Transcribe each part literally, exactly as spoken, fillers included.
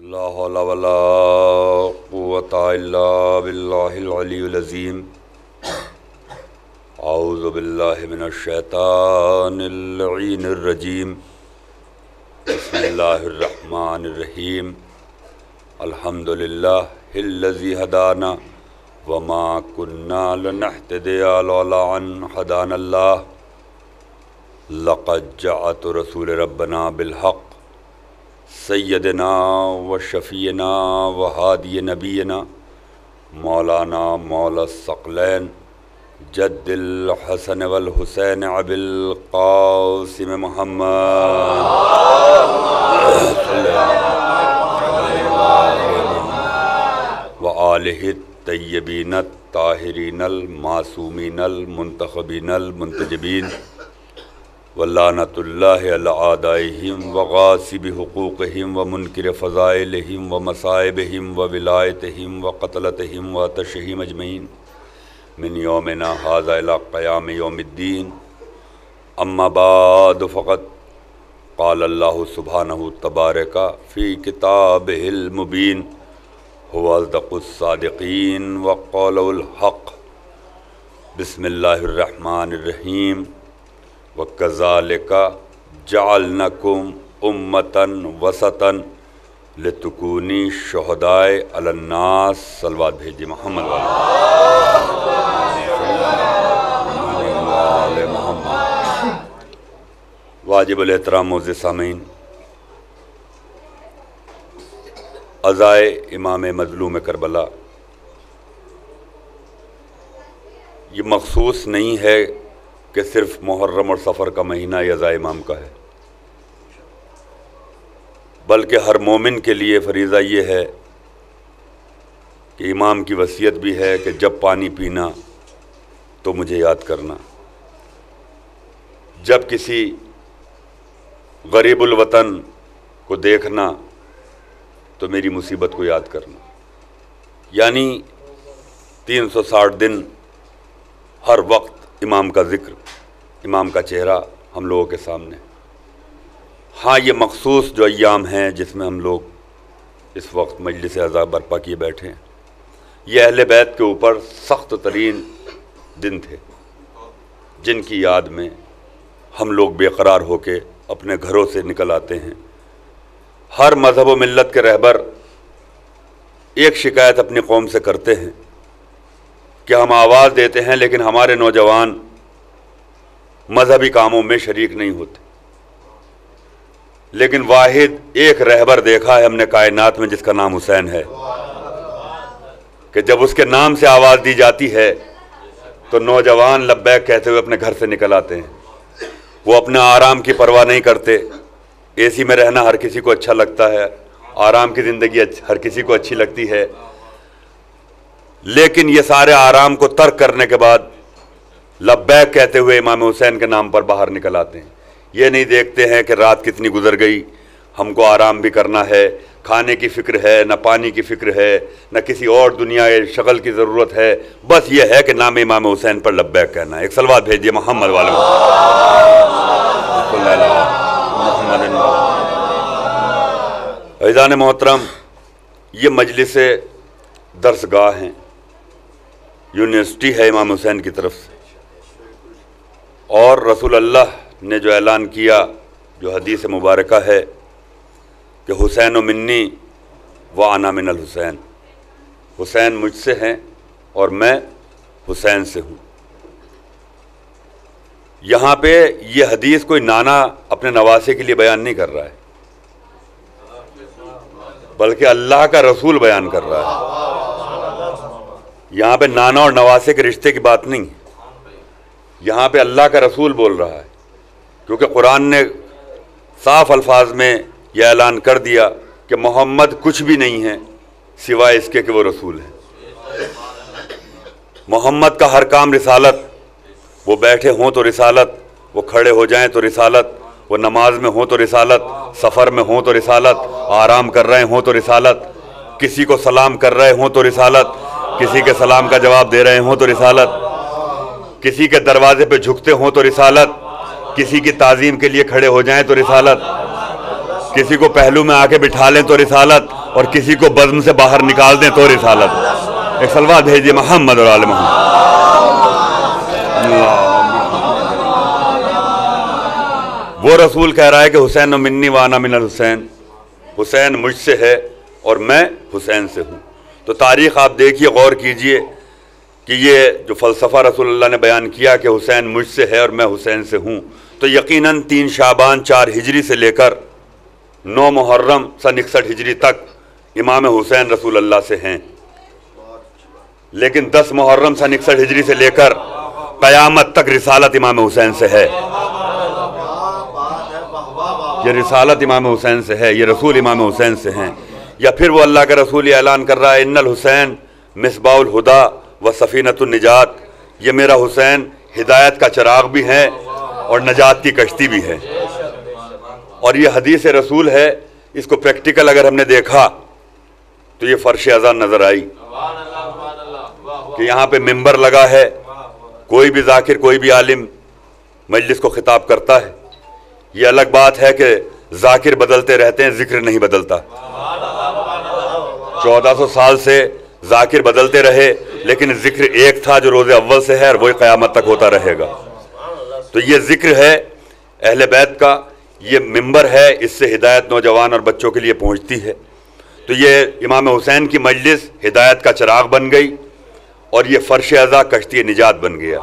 لا حول ولا قوة الا باللہ العلی العظیم۔ اعوذ باللہ من الشیطان اللعین الرجیم۔ بسم اللہ الرحمن الرحیم۔ الحمد للہ الذی ہدانا وما كنا لنہتدی لولا ان ہدانا اللہ۔ لقد جاءت رسول ربنا بالحق سیدنا و شفیعنا و ہادی نبینا مولانا مولا الثقلین جد الحسن والحسین ابی القاسم محمد و آلہ الطیبین الطاہرین المعصومین المنتخبین المنتجبین ولعنۃ اللہ علی اعدائہم وغاصب حقوقہم ومنکر فضائلہم ومصائبہم وولایتہم وقتلتہم وعطشہم اجمعین من یومنا ھذا الی قیام یوم الدین۔ اما بعد فقد قال اللہ سبحانہ تبارک فی کتابہ المبین هو اصدق الصادقین وقول الحق۔ بسم اللہ الرحمن الرحیم۔ وَكَذَلِكَ جَعَلْنَكُمْ أُمَّةً وَسَطًا لِتُكُونُوا شُهَدَاءَ عَلَى النَّاسِ۔ صلوات بھیجیے محمد والے محمد۔ واجب الاحترام معزز سامعین، عزائے امام مظلوم کربلا یہ مخصوص نہیں ہے کہ صرف محرم اور سفر کا مہینہ یہ عزائے امام کا ہے، بلکہ ہر مومن کے لیے فریضہ یہ ہے کہ امام کی وصیت بھی ہے کہ جب پانی پینا تو مجھے یاد کرنا، جب کسی غریب الوطن کو دیکھنا تو میری مصیبت کو یاد کرنا۔ یعنی تین سو ساٹھ دن ہر وقت امام کا ذکر، امام کا چہرہ ہم لوگوں کے سامنے۔ ہاں یہ مخصوص جو ایام ہیں جس میں ہم لوگ اس وقت مجلس عزا برپا کیے بیٹھے ہیں، یہ اہل بیت کے اوپر سخت ترین دن تھے جن کی یاد میں ہم لوگ بے قرار ہو کے اپنے گھروں سے نکل آتے ہیں۔ ہر مذہب و ملت کے رہبر ایک شکایت اپنی قوم سے کرتے ہیں کہ ہم آواز دیتے ہیں لیکن ہمارے نوجوان مذہبی کاموں میں شریک نہیں ہوتے، لیکن واحد ایک رہبر دیکھا ہے ہم نے کائنات میں جس کا نام حسین ہے، کہ جب اس کے نام سے آواز دی جاتی ہے تو نوجوان لبیک کہتے ہوئے اپنے گھر سے نکل آتے ہیں۔ وہ اپنے آرام کی پرواہ نہیں کرتے۔ اے سی میں رہنا ہر کسی کو اچھا لگتا ہے، آرام کی زندگی ہر کسی کو اچھی لگتی ہے، لیکن یہ سارے آرام کو ترک کرنے کے بعد لبیک کہتے ہوئے امام حسین کے نام پر باہر نکل آتے ہیں۔ یہ نہیں دیکھتے ہیں کہ رات کتنی گزر گئی، ہم کو آرام بھی کرنا ہے، کھانے کی فکر ہے، نہ پانی کی فکر ہے، نہ کسی اور دنیا شغل کی ضرورت ہے، بس یہ ہے کہ نام امام حسین پر لبیک کہنا ہے۔ ایک صلوات بھیجیے محمد والے عزیزان محترم، یہ مجلس درسگاہ ہیں، یونیورسٹی ہے امام حسین کی طرف سے، اور رسول اللہ نے جو اعلان کیا، جو حدیث مبارکہ ہے کہ حسین و منی و انا من الحسین، حسین مجھ سے ہیں اور میں حسین سے ہوں۔ یہاں پہ یہ حدیث کوئی نانا اپنے نواسے کے لیے بیان نہیں کر رہا ہے، بلکہ اللہ کا رسول بیان کر رہا ہے۔ یہاں پہ نانا اور نواسے کے رشتے کی بات نہیں ہے، یہاں پہ اللہ کا رسول بول رہا ہے، کیونکہ قرآن نے صاف الفاظ میں یہ اعلان کر دیا کہ محمد کچھ بھی نہیں ہے سوائے اس کے کہ وہ رسول ہے۔ محمد کا ہر کام رسالت، وہ بیٹھے ہوں تو رسالت، وہ کھڑے ہو جائیں تو رسالت، وہ نماز میں ہوں تو رسالت، سفر میں ہوں تو رسالت، آرام کر رہے ہوں تو رسالت، کسی کو سلام کر رہے ہوں تو رسالت، کسی کے سلام کا جواب دے رہے ہوں تو رسالت، کسی کے دروازے پہ جھکتے ہوں تو رسالت، کسی کی تعظیم کے لیے کھڑے ہو جائیں تو رسالت، کسی کو پہلو میں آ کے بٹھا لیں تو رسالت، اور کسی کو بزم سے باہر نکال دیں تو رسالت۔ ایک صلوات بھیجیے محمد اور آل محمد۔ وہ رسول کہہ رہا ہے کہ حسین منی وانا من الحسین، حسین مجھ سے ہے اور میں حسین سے ہوں۔ تو تاریخ آپ دیکھیے، غور کیجئے کہ یہ جو فلسفہ رسول اللہ نے بیان کیا کہ حسین مجھ سے ہے اور میں حسین سے ہوں، تو یقیناً تین شعبان چار ہجری سے لے کر نو محرم سن اکسٹھ ہجری تک امام حسین رسول اللہ سے ہیں، لیکن دس محرم سن اکسٹھ ہجری سے لے کر قیامت تک رسالت امام حسین سے ہے۔ یہ رسالت امام حسین سے ہے، یہ رسول امام حسین سے ہیں۔ یا پھر وہ اللہ کا رسول اعلان کر رہا ہے ان الحسین مصباح الہدا و سفینۃ النجات، یہ میرا حسین ہدایت کا چراغ بھی ہے اور نجات کی کشتی بھی ہے۔ اور یہ حدیث رسول ہے، اس کو پریکٹیکل اگر ہم نے دیکھا تو یہ فرش اذان نظر آئی کہ یہاں پہ ممبر لگا ہے، کوئی بھی ذاکر کوئی بھی عالم مجلس کو خطاب کرتا ہے۔ یہ الگ بات ہے کہ ذاکر بدلتے رہتے ہیں، ذکر نہیں بدلتا۔ چودہ سو سال سے ذاکر بدلتے رہے لیکن ذکر ایک تھا جو روز اول سے ہے اور وہی قیامت تک ہوتا رہے گا۔ تو یہ ذکر ہے اہل بیت کا، یہ ممبر ہے، اس سے ہدایت نوجوان اور بچوں کے لیے پہنچتی ہے۔ تو یہ امام حسین کی مجلس ہدایت کا چراغ بن گئی اور یہ فرش اعضا کشتی نجات بن گیا۔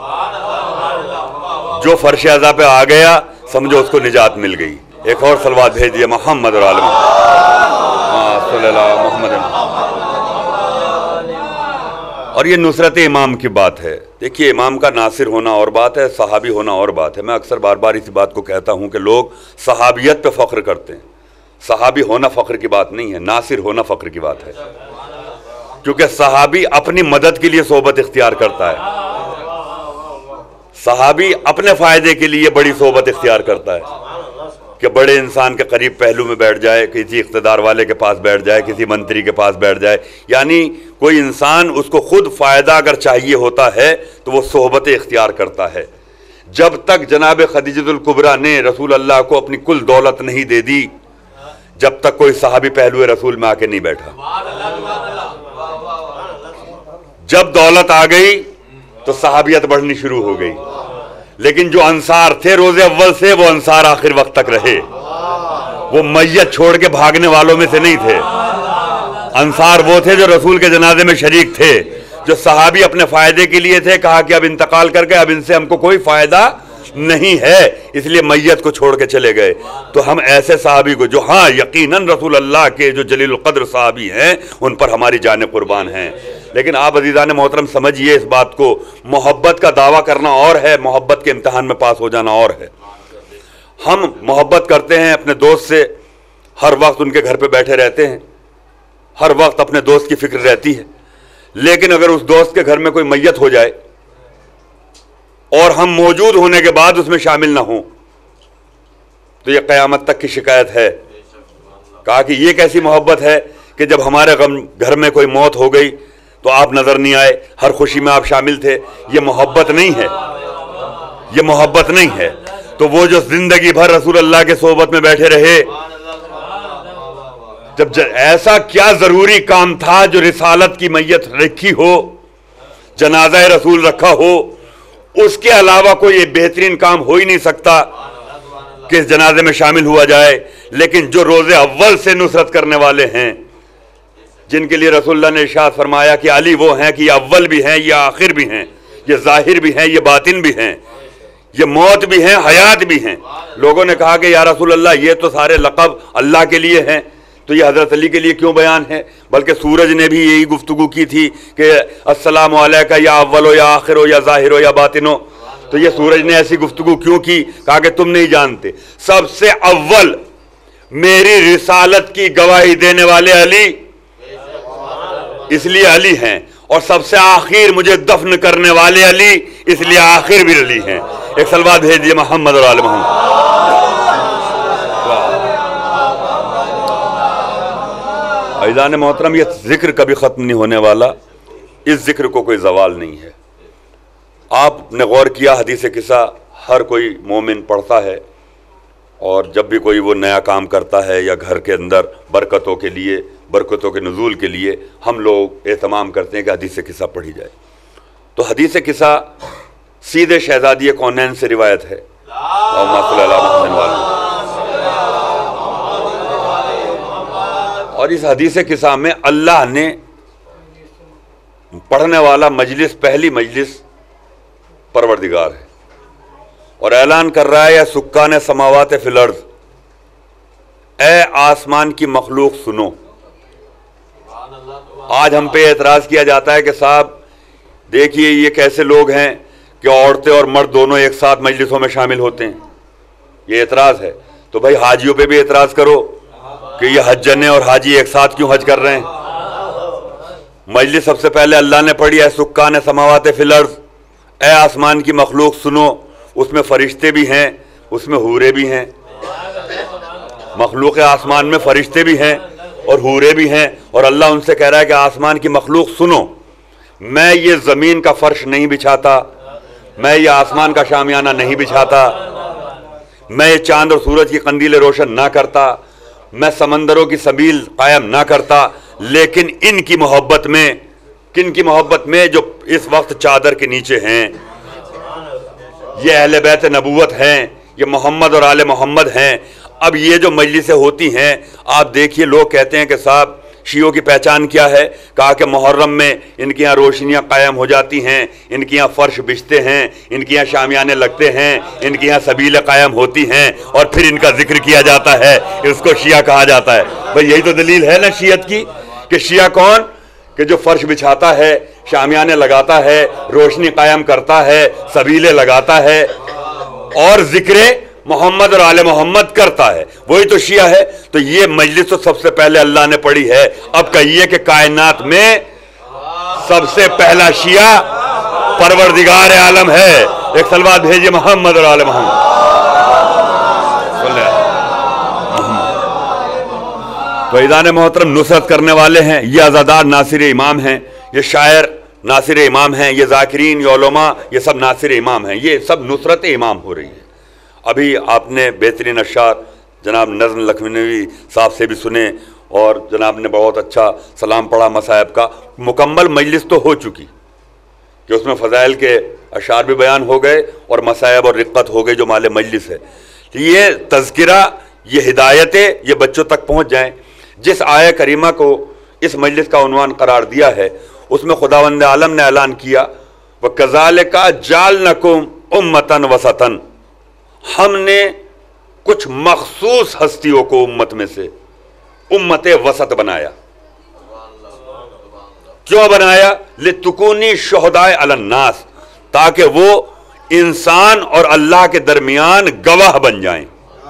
جو فرش اعضا پہ آ گیا سمجھو اس کو نجات مل گئی۔ ایک اور صلوات بھیج دیے محمد اور آل محمد صلی اللہ محمد۔ اور یہ نصرت امام کی بات ہے۔ دیکھیے امام کا ناصر ہونا اور بات ہے، صحابی ہونا اور بات ہے۔ میں اکثر بار بار اسی بات کو کہتا ہوں کہ لوگ صحابیت پہ فخر کرتے ہیں، صحابی ہونا فخر کی بات نہیں ہے، ناصر ہونا فخر کی بات ہے، کیونکہ صحابی اپنی مدد کے لیے صحبت اختیار کرتا ہے، صحابی اپنے فائدے کے لیے بڑی صحبت اختیار کرتا ہے کہ بڑے انسان کے قریب پہلو میں بیٹھ جائے، کسی اقتدار والے کے پاس بیٹھ جائے، کسی منتری کے پاس بیٹھ جائے، یعنی کوئی انسان اس کو خود فائدہ اگر چاہیے ہوتا ہے تو وہ صحبت اختیار کرتا ہے۔ جب تک جناب خدیجہ الکبریٰ نے رسول اللہ کو اپنی کل دولت نہیں دے دی، جب تک کوئی صحابی پہلو رسول میں آ کے نہیں بیٹھا۔ جب دولت آ گئی تو صحابیت بڑھنی شروع ہو گئی، لیکن جو انصار تھے روز اول سے وہ انصار آخر وقت تک رہے، وہ میت چھوڑ کے بھاگنے والوں میں سے نہیں تھے۔ انصار وہ تھے جو رسول کے جنازے میں شریک تھے، جو صحابی اپنے فائدے کے لیے تھے، کہا کہ اب انتقال کر کے اب ان سے ہم کو کوئی فائدہ نہیں ہے، اس لیے میت کو چھوڑ کے چلے گئے۔ تو ہم ایسے صحابی کو جو ہاں یقیناً رسول اللہ کے جو جلیل القدر صحابی ہیں ان پر ہماری جانیں قربان ہیں، لیکن آپ عزیزان محترم سمجھیے اس بات کو، محبت کا دعویٰ کرنا اور ہے، محبت کے امتحان میں پاس ہو جانا اور ہے۔ ہم محبت کرتے ہیں اپنے دوست سے، ہر وقت ان کے گھر پہ بیٹھے رہتے ہیں، ہر وقت اپنے دوست کی فکر رہتی ہے، لیکن اگر اس دوست کے گھر میں کوئی میت ہو جائے اور ہم موجود ہونے کے بعد اس میں شامل نہ ہوں تو یہ قیامت تک کی شکایت ہے۔ کہا کہ یہ کیسی محبت ہے کہ جب ہمارے غم گھر میں کوئی موت ہو گئی تو آپ نظر نہیں آئے، ہر خوشی میں آپ شامل تھے۔ یہ محبت نہیں ہے، یہ محبت نہیں ہے۔ تو وہ جو زندگی بھر رسول اللہ کے صحبت میں بیٹھے رہے، جب ایسا کیا ضروری کام تھا جو رسالت کی میت رکھی ہو، جنازہ رسول رکھا ہو، اس کے علاوہ کوئی یہ بہترین کام ہو ہی نہیں سکتا کہ اس جنازے میں شامل ہوا جائے۔ لیکن جو روز اول سے نصرت کرنے والے ہیں، جن کے لیے رسول اللہ نے ارشاد فرمایا کہ علی وہ ہیں کہ یہ اول بھی ہیں، یہ آخر بھی ہیں، یہ ظاہر بھی ہیں، یہ باطن بھی ہیں، یہ موت بھی ہیں، حیات بھی ہیں۔ لوگوں نے کہا کہ یا رسول اللہ یہ تو سارے لقب اللہ کے لیے ہیں، تو یہ حضرت علی کے لیے کیوں بیان ہے؟ بلکہ سورج نے بھی یہی گفتگو کی تھی کہ السلام علیکہ یا اول ہو یا آخر ہو یا ظاہر ہو یا باطن ہو، تو یہ سورج نے ایسی گفتگو کیوں کی؟ کہا کہ تم نہیں جانتے، سب سے اول میری رسالت کی گواہی دینے والے علی، اس لیے علی ہیں، اور سب سے آخر مجھے دفن کرنے والے علی، اس لیے آخر بھی علی ہیں۔ ایک صلوات بھیج دیے محمد اور آل محمد۔ عزیزان محترم، یہ ذکر کبھی ختم نہیں ہونے والا، اس ذکر کو کوئی زوال نہیں ہے۔ آپ نے غور کیا حدیث قصہ ہر کوئی مومن پڑھتا ہے اور جب بھی کوئی وہ نیا کام کرتا ہے یا گھر کے اندر برکتوں کے لیے برکتوں کے نزول کے لیے ہم لوگ اہتمام کرتے ہیں کہ حدیث قصہ پڑھی جائے. تو حدیث قصہ سیدھے شہزادی کونین سے روایت ہے. اور اس حدیث قصہ میں اللہ نے پڑھنے والا مجلس پہلی مجلس پروردگار ہے اور اعلان کر رہا ہے یا سکان سماوات فی الارض، اے آسمان کی مخلوق سنو. آج ہم پہ اعتراض کیا جاتا ہے کہ صاحب دیکھیے یہ کیسے لوگ ہیں کہ عورتیں اور مرد دونوں ایک ساتھ مجلسوں میں شامل ہوتے ہیں. یہ اعتراض ہے. تو بھائی حاجیوں پہ بھی اعتراض کرو کہ یہ حجنے اور حاجی ایک ساتھ کیوں حج کر رہے ہیں. مجلس سب سے پہلے اللہ نے پڑھی ہے سکان سماوات فی الارض، اے آسمان کی مخلوق سنو. اس میں فرشتے بھی ہیں، اس میں حورے بھی ہیں. مخلوق آسمان میں فرشتے بھی ہیں اور حورے بھی ہیں، اور اللہ ان سے کہہ رہا ہے کہ آسمان کی مخلوق سنو، میں یہ زمین کا فرش نہیں بچھاتا، میں یہ آسمان کا شامیانہ نہیں بچھاتا، میں یہ چاند اور سورج کی قندیلیں روشن نہ کرتا، میں سمندروں کی سبیل قائم نہ کرتا، لیکن ان کی محبت میں، کن کی محبت میں؟ جو اس وقت چادر کے نیچے ہیں. یہ اہل بیت نبوت ہیں، یہ محمد اور آل محمد ہیں. اب یہ جو مجلسیں ہوتی ہیں آپ دیکھیے، لوگ کہتے ہیں کہ صاحب شیعوں کی پہچان کیا ہے؟ کہا کہ محرم میں ان کے یہاں روشنیاں قائم ہو جاتی ہیں، ان کے یہاں فرش بچھتے ہیں، ان کے یہاں شامیانے لگتے ہیں، ان کے یہاں سبیلیں قائم ہوتی ہیں اور پھر ان کا ذکر کیا جاتا ہے، اس کو شیعہ کہا جاتا ہے. بھئی یہی تو دلیل ہے نا شیعت کی، کہ شیعہ کون؟ کہ جو فرش بچھاتا ہے، شامیانے لگاتا ہے، روشنی قائم کرتا ہے، سبیلیں لگاتا ہے اور ذکر محمد اور آل محمد کرتا ہے، وہی تو شیعہ ہے. تو یہ مجلس تو سب سے پہلے اللہ نے پڑھی ہے. اب کہیے کہ کائنات میں سب سے پہلا شیعہ پروردگار عالم ہے. ایک صلوات بھیجیے محمد اور آل محمد. تو عزیزان محترم، نصرت کرنے والے ہیں یہ عزادار ناصر امام ہیں، یہ شاعر ناصر امام ہیں، یہ ذاکرین، یہ علماء، یہ سب ناصر امام ہیں. یہ سب نصرت امام ہو رہی ہے. ابھی آپ نے بہترین اشعار جناب نظم لکھنوی صاحب سے بھی سنے اور جناب نے بہت اچھا سلام پڑھا مصائب کا. مکمل مجلس تو ہو چکی کہ اس میں فضائل کے اشعار بھی بیان ہو گئے اور مصائب اور رقت ہو گئی جو مال مجلس ہے. یہ تذکرہ، یہ ہدایتیں یہ بچوں تک پہنچ جائیں. جس آیہ کریمہ کو اس مجلس کا عنوان قرار دیا ہے اس میں خداوند عالم نے اعلان کیا وَكَذَلِكَ جَعَلْنَكُمْ أُمَّةً وَسَطًا، ہم نے کچھ مخصوص ہستیوں کو امت میں سے امت وسط بنایا. کیوں بنایا؟ لِتُكُونِي شُهَدَاءَ عَلَى النَّاسِ، تاکہ وہ انسان اور اللہ کے درمیان گواہ بن جائیں.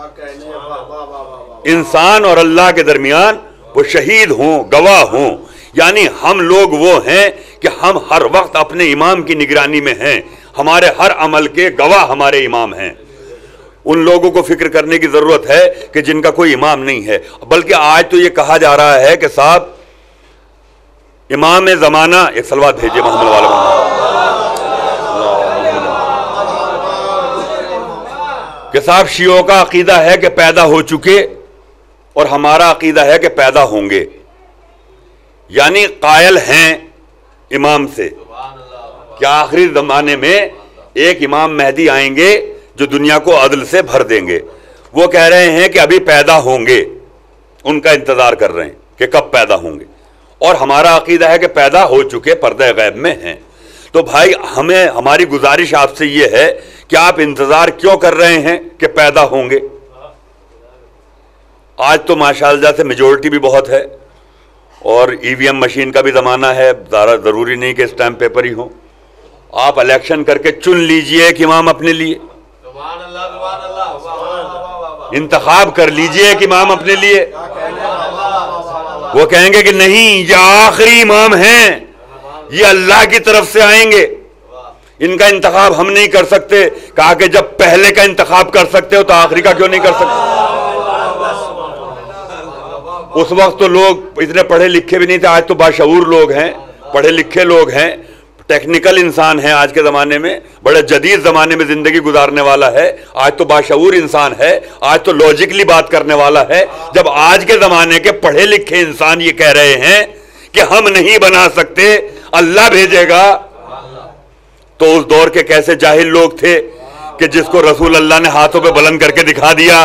انسان اور اللہ کے درمیان وہ شہید ہوں، گواہ ہوں. یعنی ہم لوگ وہ ہیں کہ ہم ہر وقت اپنے امام کی نگرانی میں ہیں، ہمارے ہر عمل کے گواہ ہمارے امام ہیں. ان لوگوں کو فکر کرنے کی ضرورت ہے کہ جن کا کوئی امام نہیں ہے. بلکہ آج تو یہ کہا جا رہا ہے کہ صاحب امام زمانہ، ایک صلوات بھیجیے محمد والا محمد، کہ صاحب شیعوں کا عقیدہ ہے کہ پیدا ہو چکے اور ہمارا عقیدہ ہے کہ پیدا ہوں گے. یعنی قائل ہیں امام سے کہ آخری زمانے میں ایک امام مہدی آئیں گے جو دنیا کو عدل سے بھر دیں گے. وہ کہہ رہے ہیں کہ ابھی پیدا ہوں گے، ان کا انتظار کر رہے ہیں کہ کب پیدا ہوں گے. اور ہمارا عقیدہ ہے کہ پیدا ہو چکے، پردہ غیب میں ہیں. تو بھائی ہمیں، ہماری گزارش آپ سے یہ ہے کہ آپ انتظار کیوں کر رہے ہیں کہ پیدا ہوں گے؟ آج تو ماشاءاللہ سے میجورٹی بھی بہت ہے اور ای وی ایم مشین کا بھی زمانہ ہے، ضروری نہیں کہ اسٹیمپ پیپر ہی ہوں. آپ الیکشن کر کے چن لیجئے ایک امام اپنے لیے، انتخاب کر لیجئے ایک امام اپنے لیے. وہ کہیں گے کہ نہیں یہ آخری امام ہیں، یہ اللہ کی طرف سے آئیں گے، ان کا انتخاب ہم نہیں کر سکتے. کہا کہ جب پہلے کا انتخاب کر سکتے ہو تو آخری کا کیوں نہیں کر سکتے؟ اس وقت تو لوگ اتنے پڑھے لکھے بھی نہیں تھے، آج تو باشعور لوگ ہیں، پڑھے لکھے لوگ ہیں، ٹیکنیکل انسان ہے آج کے زمانے میں, بڑے جدید زمانے میں زندگی گزارنے والا ہے, آج تو باشعور انسان ہے, آج تو لاجکلی بات کرنے والا ہے. جب آج کے زمانے کے پڑھے لکھے انسان یہ کہہ رہے ہیں کہ ہم نہیں بنا سکتے, اللہ بھیجے گا, تو اس دور کے کیسے جاہل لوگ تھے کہ جس کو رسول اللہ نے ہاتھوں پہ بلند کر کے دکھا دیا,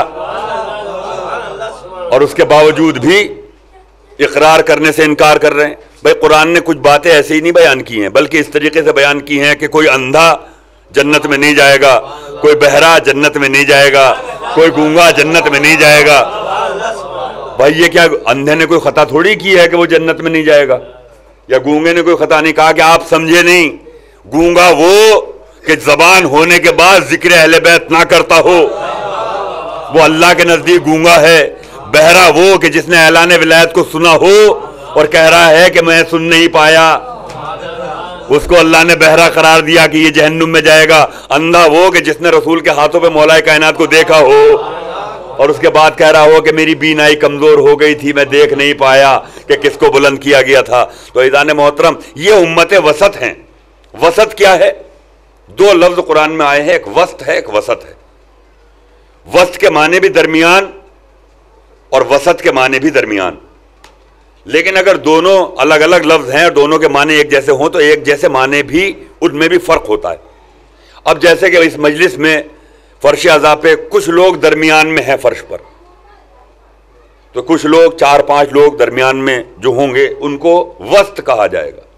اور اس کے باوجود بھی اقرار کرنے سے انکار کر رہے ہیں. بھائی قرآن نے کچھ باتیں ایسے ہی نہیں بیان کی ہیں, بلکہ اس طریقے سے بیان کی ہیں کہ کوئی اندھا جنت میں نہیں جائے گا, کوئی بہرا جنت میں نہیں جائے گا, کوئی گونگا جنت میں نہیں جائے گا. بھائی یہ کیا اندھے نے کوئی خطا تھوڑی کی ہے کہ وہ جنت میں نہیں جائے گا, یا گونگے نے کوئی خطا نہیں کہا کہ آپ سمجھے نہیں. گونگا وہ کہ زبان ہونے کے بعد ذکر اہل بیت نہ کرتا ہو, وہ اللہ کے نزدیک گونگا ہے. بہرا وہ کہ جس نے اعلان ولایت کو سنا ہو اور کہہ رہا ہے کہ میں سن نہیں پایا, اس کو اللہ نے بہرا قرار دیا کہ یہ جہنم میں جائے گا. اندھا وہ کہ جس نے رسول کے ہاتھوں پہ مولا کائنات کو دیکھا ہو اور اس کے بعد کہہ رہا ہو کہ میری بینائی کمزور ہو گئی تھی, میں دیکھ نہیں پایا کہ کس کو بلند کیا گیا تھا. تو عزیزان محترم, یہ امت وسط ہیں. وسط کیا ہے؟ دو لفظ قرآن میں آئے ہیں, ایک وسط ہے, ایک وسط ہے. وسط کے معنی بھی درمیان اور وسط کے معنی بھی درمیان. لیکن اگر دونوں الگ الگ لفظ ہیں اور دونوں کے معنی ایک جیسے ہوں تو ایک جیسے معنی بھی ان میں بھی فرق ہوتا ہے. اب جیسے کہ اس مجلس میں فرش اعضاء پہ کچھ لوگ درمیان میں ہیں فرش پر, تو کچھ لوگ چار پانچ لوگ درمیان میں جو ہوں گے ان کو وسط کہا جائے گا,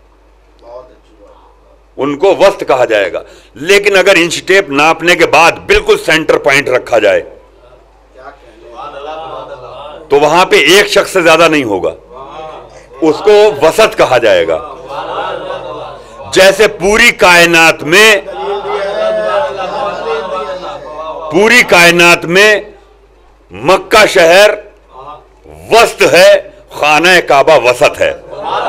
ان کو وسط کہا جائے گا. لیکن اگر انچ ٹیپ ناپنے کے بعد بالکل سینٹر پوائنٹ رکھا جائے تو وہاں پہ ایک شخص سے زیادہ نہیں ہوگا, اس کو وسط کہا جائے گا. جیسے پوری کائنات میں پوری کائنات میں مکہ شہر وسط ہے, خانہ کعبہ وسط ہے.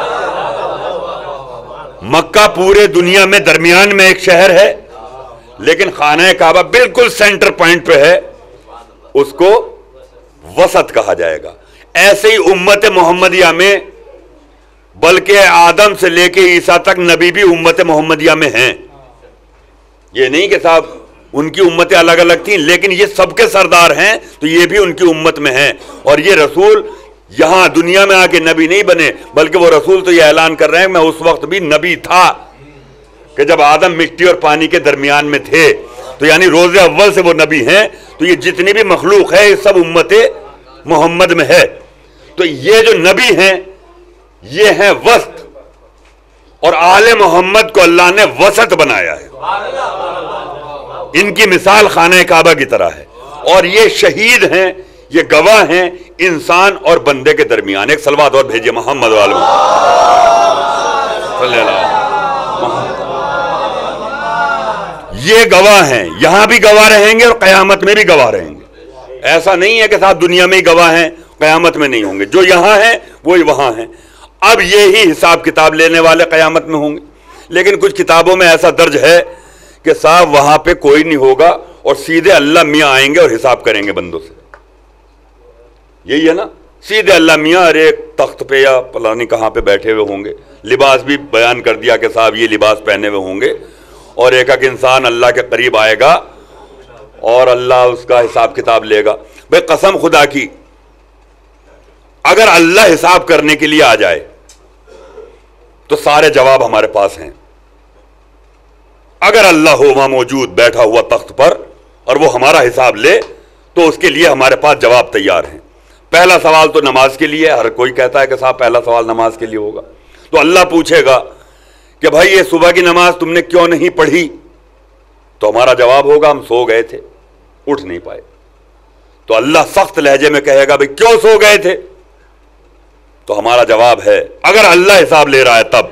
مکہ پورے دنیا میں درمیان میں ایک شہر ہے, لیکن خانہ کعبہ بالکل سینٹر پوائنٹ پہ ہے, اس کو وسط کہا جائے گا. ایسے ہی امت محمدیہ میں, بلکہ آدم سے لے کے عیسیٰ تک نبی بھی امت محمدیہ میں ہیں. یہ نہیں کہ صاحب ان کی امتیں الگ الگ تھیں, لیکن یہ سب کے سردار ہیں تو یہ بھی ان کی امت میں ہیں. اور یہ رسول یہاں دنیا میں آ کے نبی نہیں بنے, بلکہ وہ رسول تو یہ اعلان کر رہے ہیں میں اس وقت بھی نبی تھا کہ جب آدم مٹی اور پانی کے درمیان میں تھے. تو یعنی روز اول سے وہ نبی ہیں. تو یہ جتنی بھی مخلوق ہے یہ سب امت محمد میں ہے. تو یہ جو نبی ہیں یہ ہیں وسط, اور آل محمد کو اللہ نے وسط بنایا ہے. ان کی مثال خانہ کعبہ کی طرح ہے, اور یہ شہید ہیں, یہ گواہ ہیں انسان اور بندے کے درمیان. ایک صلوات اور بھیجیے محمد والے صلی اللہ. یہ گواہ ہیں, یہاں بھی گواہ رہیں گے اور قیامت میں بھی گواہ رہیں گے. ایسا نہیں ہے کہ صاحب دنیا میں ہی گواہ ہیں قیامت میں نہیں ہوں گے. جو یہاں ہیں وہی وہاں ہیں. اب یہی حساب کتاب لینے والے قیامت میں ہوں گے. لیکن کچھ کتابوں میں ایسا درج ہے کہ صاحب وہاں پہ کوئی نہیں ہوگا اور سیدھے اللہ میاں آئیں گے اور حساب کریں گے بندوں سے. یہی ہے نا, سیدھے اللہ میاں ہر ایک تخت پہ یا پتہ نہیں کہاں پہ بیٹھے ہوئے ہوں گے. لباس بھی بیان کر دیا کہ صاحب یہ لباس پہنے ہوئے ہوں گے, اور ایک ایک انسان اللہ کے قریب آئے گا اور اللہ اس کا حساب کتاب لے گا. بھئی قسم خدا کی, اگر اللہ حساب کرنے کے لیے آ جائے تو سارے جواب ہمارے پاس ہیں. اگر اللہ ہو وہاں موجود بیٹھا ہوا تخت پر اور وہ ہمارا حساب لے تو اس کے لیے ہمارے پاس جواب تیار ہیں. پہلا سوال تو نماز کے لیے, ہر کوئی کہتا ہے کہ صاحب پہلا سوال نماز کے لیے ہوگا. تو اللہ پوچھے گا کہ بھائی یہ صبح کی نماز تم نے کیوں نہیں پڑھی؟ تو ہمارا جواب ہوگا ہم سو گئے تھے, اٹھ نہیں پائے. تو اللہ سخت لہجے میں کہے گا بھائی کیوں سو گئے تھے؟ تو ہمارا جواب ہے اگر اللہ حساب لے رہا ہے تب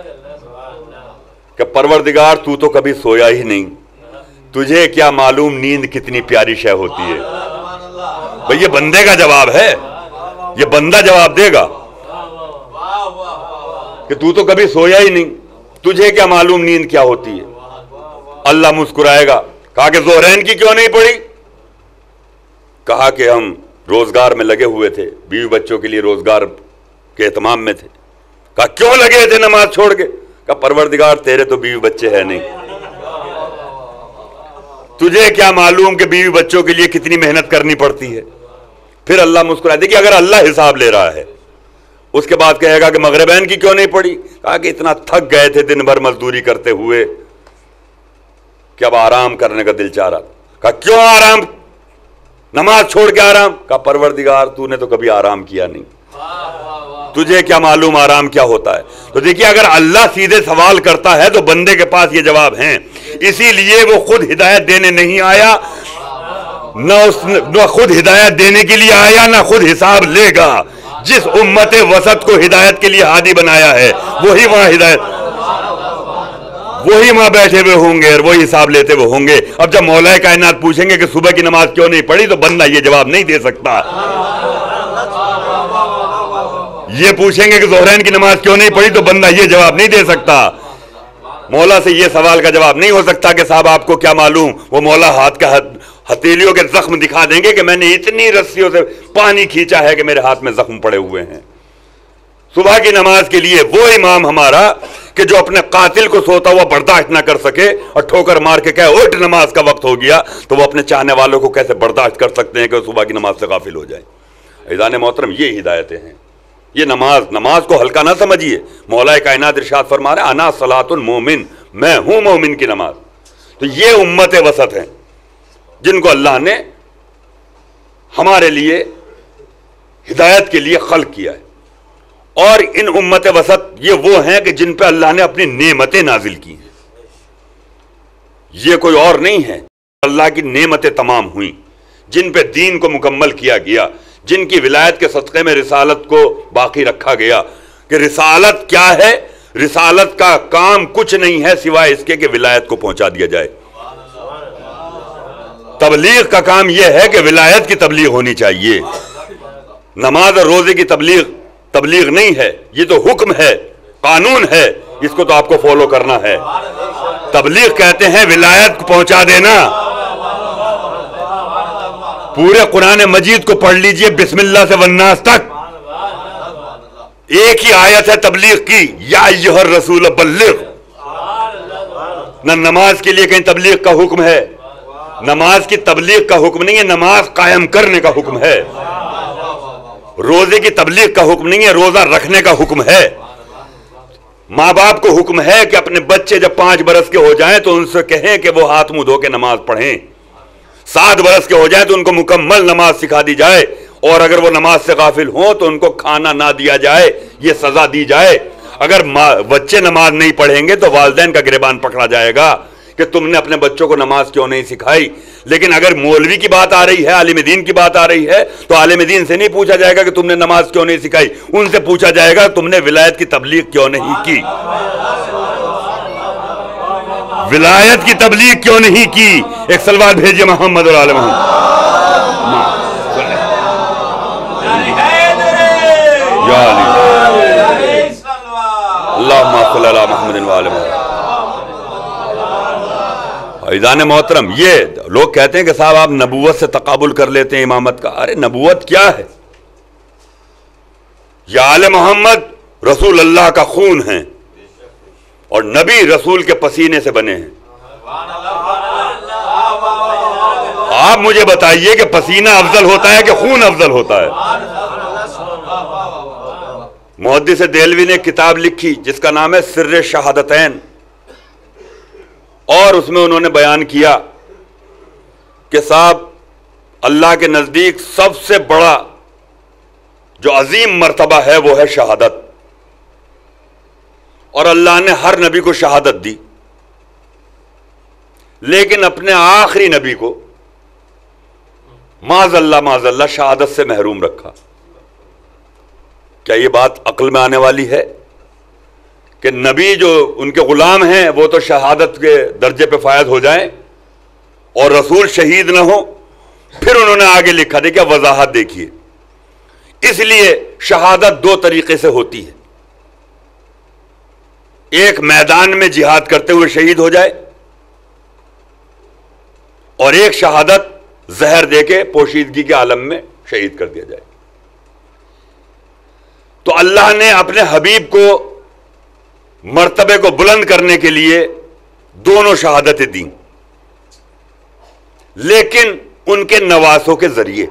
کہ پروردگار تو تو کبھی سویا ہی نہیں, تجھے کیا معلوم نیند کتنی پیاری شے ہوتی ہے. بھئی یہ بندے کا جواب ہے, یہ بندہ جواب دے گا کہ تو تو کبھی سویا ہی نہیں, تجھے کیا معلوم نیند کیا ہوتی ہے. اللہ مسکرائے گا. کہا کہ ظہرین کی کیوں نہیں پڑھی؟ کہا کہ ہم روزگار میں لگے ہوئے تھے, بیوی بچوں کے لیے روزگار کے اہتمام میں تھے. کہا کیوں لگے تھے نماز چھوڑ کے؟ کہا پروردگار تیرے تو بیوی بچے ہیں نہیں، تجھے کیا معلوم کہ بیوی بچوں کے لیے کتنی محنت کرنی پڑتی ہے۔ پھر اللہ مسکرائے، دیکھیے اگر اللہ حساب لے رہا ہے اس کے بعد کہے گا کہ مغربین کی کیوں نہیں پڑھی؟ کہا کہ اتنا تھک گئے تھے دن بھر مزدوری کرتے ہوئے کہ اب آرام کرنے کا دل چاہ رہا۔ کہا کیوں آرام، نماز چھوڑ کے آرام؟ کہا پروردگار تو نے تو کبھی آرام کیا نہیں، تجھے کیا معلوم آرام کیا ہوتا ہے۔ تو دیکھیے اگر اللہ سیدھے سوال کرتا ہے تو بندے کے پاس یہ جواب ہیں، اسی لیے وہ خود ہدایت دینے نہیں آیا، نہ اس نہ خود ہدایت دینے کے لیے آیا، نہ خود حساب لے گا۔ جس امت وسط کو ہدایت کے لیے ہادی بنایا ہے وہی وہاں ہدایت وہی وہاں بیٹھے ہوئے ہوں گے اور وہی حساب لیتے ہوئے ہوں گے۔ اب جب مولا کائنات پوچھیں گے کہ صبح کی نماز کیوں نہیں پڑھی تو بندہ یہ جواب نہیں دے سکتا۔ یہ پوچھیں گے کہ ظہرین کی نماز کیوں نہیں پڑھی تو بندہ یہ جواب نہیں دے سکتا۔ مولا سے یہ سوال کا جواب نہیں ہو سکتا کہ صاحب آپ کو کیا معلوم، وہ مولا ہاتھ کا ہتھیلیوں کے زخم دکھا دیں گے کہ میں نے اتنی رسیوں سے پانی کھینچا ہے کہ میرے ہاتھ میں زخم پڑے ہوئے ہیں۔ صبح کی نماز کے لیے وہ امام ہمارا کہ جو اپنے قاتل کو سوتا ہوا برداشت نہ کر سکے اور ٹھوکر مار کے کہے اٹھ نماز کا وقت ہو گیا، تو وہ اپنے چاہنے والوں کو کیسے برداشت کر سکتے ہیں کہ وہ صبح کی نماز سے غافل ہو جائیں۔ عزیزان محترم، یہ ہدایتیں ہیں۔ یہ نماز نماز کو ہلکا نہ سمجھیے۔ مولا کائنات ارشاد فرما رہے ہیں انا صلاۃ المومن، میں ہوں مومن کی نماز۔ تو یہ امت وسط ہیں جن کو اللہ نے ہمارے لیے ہدایت کے لیے خلق کیا ہے، اور ان امت وسط یہ وہ ہیں کہ جن پہ اللہ نے اپنی نعمتیں نازل کی ہیں۔ یہ کوئی اور نہیں ہے، اللہ کی نعمتیں تمام ہوئیں جن پہ دین کو مکمل کیا گیا، جن کی ولایت کے صدقے میں رسالت کو باقی رکھا گیا۔ کہ رسالت کیا ہے؟ رسالت کا کام کچھ نہیں ہے سوائے اس کے کہ ولایت کو پہنچا دیا جائے۔ تبلیغ کا کام یہ ہے کہ ولایت کی تبلیغ ہونی چاہیے۔ نماز اور روزے کی تبلیغ تبلیغ نہیں ہے، یہ تو حکم ہے، قانون ہے، اس کو تو آپ کو فالو کرنا ہے۔ تبلیغ کہتے ہیں ولایت کو پہنچا دینا۔ پورے قرآن مجید کو پڑھ لیجئے بسم اللہ سے والناس تک، ایک ہی آیت ہے تبلیغ کی، یا ایھا الرسول بلغ۔ نہ نماز کے لیے کہیں تبلیغ کا حکم ہے، نماز کی تبلیغ کا حکم نہیں ہے، نماز قائم کرنے کا حکم ہے۔ روزے کی تبلیغ کا حکم نہیں ہے، روزہ رکھنے کا حکم ہے۔ ماں باپ کو حکم ہے کہ اپنے بچے جب پانچ برس کے ہو جائیں تو ان سے کہیں کہ وہ ہاتھ منہ دھو کے نماز پڑھیں، سات برس کے ہو جائیں تو ان کو مکمل نماز سکھا دی جائے، اور اگر وہ نماز سے غافل ہوں تو ان کو کھانا نہ دیا جائے، یہ سزا دی جائے۔ اگر بچے نماز نہیں پڑھیں گے تو والدین کا گریبان پکڑا جائے گا کہ تم نے اپنے بچوں کو نماز کیوں نہیں سکھائی۔ لیکن اگر مولوی کی بات آ رہی ہے، عالم دین کی بات آ رہی ہے، تو عالم دین سے نہیں پوچھا جائے گا کہ تم نے نماز کیوں نہیں سکھائی، ان سے پوچھا جائے گا تم نے ولایت کی تبلیغ کیوں نہیں کی، ولایت کی تبلیغ کیوں نہیں کی۔ ایک سلوات بھیجیے محمد اور آل محمد۔ یا علی اللہم صلی علی محمد و آل محمد۔ عزیزان محترم، یہ لوگ کہتے ہیں کہ صاحب آپ نبوت سے تقابل کر لیتے ہیں امامت کا۔ ارے نبوت کیا ہے؟ یا آل محمد رسول اللہ کا خون ہیں، اور نبی رسول کے پسینے سے بنے ہیں۔ آپ مجھے بتائیے کہ پسینہ افضل ہوتا ہے کہ خون افضل ہوتا ہے؟ محدث دہلوی نے کتاب لکھی جس کا نام ہے سر شہادتین، اور اس میں انہوں نے بیان کیا کہ صاحب اللہ کے نزدیک سب سے بڑا جو عظیم مرتبہ ہے وہ ہے شہادت، اور اللہ نے ہر نبی کو شہادت دی، لیکن اپنے آخری نبی کو معاذ اللہ معاذ اللہ شہادت سے محروم رکھا۔ کیا یہ بات عقل میں آنے والی ہے کہ نبی جو ان کے غلام ہیں وہ تو شہادت کے درجے پہ فائز ہو جائیں اور رسول شہید نہ ہو؟ پھر انہوں نے آگے لکھا، دیکھیں وضاحت دیکھیے، اس لیے شہادت دو طریقے سے ہوتی ہے، ایک میدان میں جہاد کرتے ہوئے شہید ہو جائے، اور ایک شہادت زہر دے کے پوشیدگی کے عالم میں شہید کر دیا جائے۔ تو اللہ نے اپنے حبیب کو مرتبے کو بلند کرنے کے لیے دونوں شہادتیں دیں، لیکن ان کے نواسوں کے ذریعے۔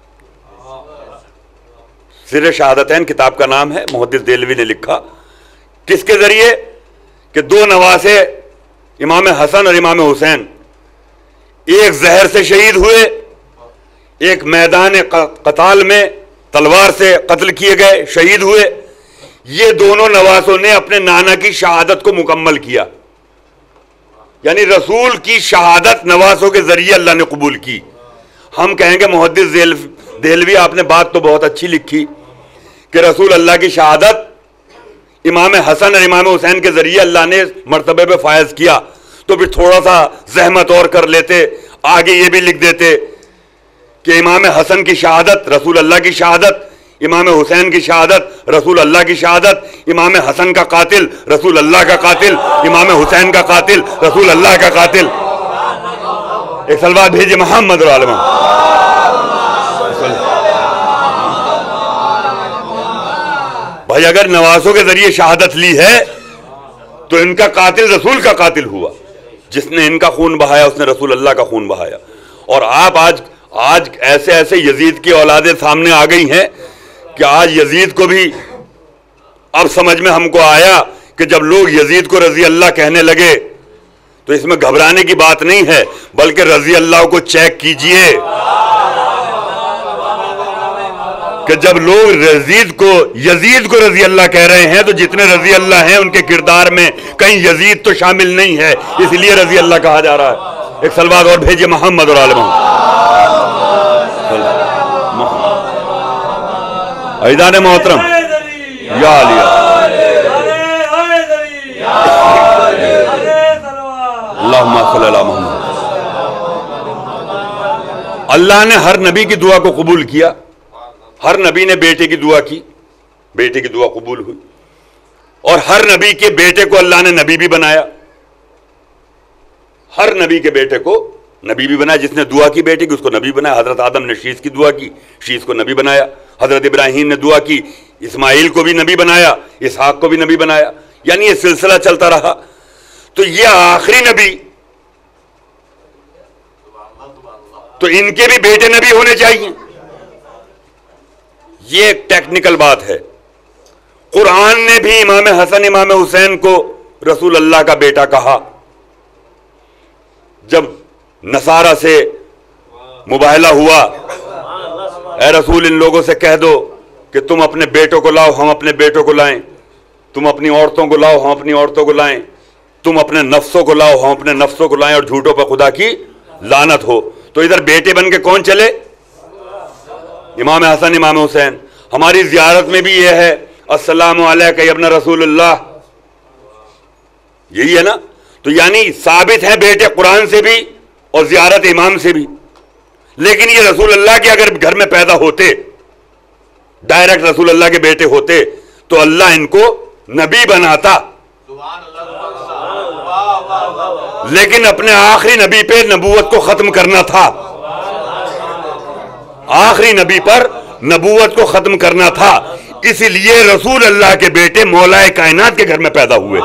سر شہادتین کتاب کا نام ہے، محدث دہلوی نے لکھا۔ کس کے ذریعے؟ کہ دو نواسے امام حسن اور امام حسین ایک زہر سے شہید ہوئے، ایک میدان قتال میں تلوار سے قتل کیے گئے، شہید ہوئے۔ یہ دونوں نواسوں نے اپنے نانا کی شہادت کو مکمل کیا، یعنی رسول کی شہادت نواسوں کے ذریعے اللہ نے قبول کی۔ ہم کہیں گے محدث دہلوی آپ نے بات تو بہت اچھی لکھی کہ رسول اللہ کی شہادت امام حسن اور امام حسین کے ذریعے اللہ نے مرتبے پہ فائز کیا، تو پھر تھوڑا سا زحمت اور کر لیتے، آگے یہ بھی لکھ دیتے کہ امام حسن کی شہادت رسول اللہ کی شہادت، امام حسین کی شہادت رسول اللہ کی شہادت، امام حسن کا قاتل رسول اللہ کا قاتل، امام حسین کا قاتل رسول اللہ کا قاتل۔ ایک سلوات بھیجے محمد العالمہ۔ بھائی اگر نواسوں کے ذریعے شہادت لی ہے تو ان کا قاتل رسول کا قاتل ہوا، جس نے ان کا خون بہایا اس نے رسول اللہ کا خون بہایا۔ اور آپ آج آج ایسے ایسے یزید کی اولادیں سامنے آ گئی ہیں کہ آج یزید کو بھی اب سمجھ میں ہم کو آیا کہ جب لوگ یزید کو رضی اللہ کہنے لگے تو اس میں گھبرانے کی بات نہیں ہے، بلکہ رضی اللہ کو چیک کیجئے کہ جب لوگ یزید کو یزید کو رضی اللہ کہہ رہے ہیں تو جتنے رضی اللہ ہیں ان کے کردار میں کہیں یزید تو شامل نہیں ہے، اس لیے رضی اللہ کہا جا رہا ہے۔ ایک سلوات اور بھیجئے محمد اور عالمہ۔ عیدان محترم یا علیہ اللہم صلی اللہ محمد۔ اللہ نے ہر نبی کی دعا کو قبول کیا، ہر نبی نے بیٹے کی دعا کی، بیٹے کی دعا قبول ہوئی، اور ہر نبی کے بیٹے کو اللہ نے نبی بھی بنایا، ہر نبی کے بیٹے کو نبی بھی بنایا۔ جس نے دعا کی بیٹے کی اس کو نبی بنایا۔ حضرت آدم نے شیش کی دعا کی، شیش کو نبی بنایا۔ حضرت ابراہیم نے دعا کی، اسماعیل کو بھی نبی بنایا، اسحاق کو بھی نبی بنایا، یعنی یہ سلسلہ چلتا رہا۔ تو یہ آخری نبی، تو ان کے بھی بیٹے نبی ہونے چاہیے۔ یہ ایک ٹیکنیکل بات ہے۔ قرآن نے بھی امام حسن امام حسین کو رسول اللہ کا بیٹا کہا۔ جب نصارہ سے مباہلہ ہوا، اے رسول ان لوگوں سے کہہ دو کہ تم اپنے بیٹوں کو لاؤ ہم اپنے بیٹوں کو لائیں، تم اپنی عورتوں کو لاؤ ہم اپنی عورتوں کو لائیں، تم اپنے نفسوں کو لاؤ ہم اپنے نفسوں کو لائیں، اور جھوٹوں پر خدا کی لعنت ہو۔ تو ادھر بیٹے بن کے کون چلے؟ امام حسن امام حسین۔ ہماری زیارت میں بھی یہ ہے، السلام علیکہ یا ابن رسول اللہ، یہی ہے نا۔ تو یعنی ثابت ہیں بیٹے قرآن سے بھی اور زیارت امام سے بھی، لیکن یہ رسول اللہ کے اگر گھر میں پیدا ہوتے، ڈائریکٹ رسول اللہ کے بیٹے ہوتے، تو اللہ ان کو نبی بناتا، لیکن اپنے آخری نبی پہ نبوت کو ختم کرنا تھا، آخری نبی پر نبوت کو ختم کرنا تھا، اسی لیے رسول اللہ کے بیٹے مولا کائنات کے گھر میں پیدا ہوئے،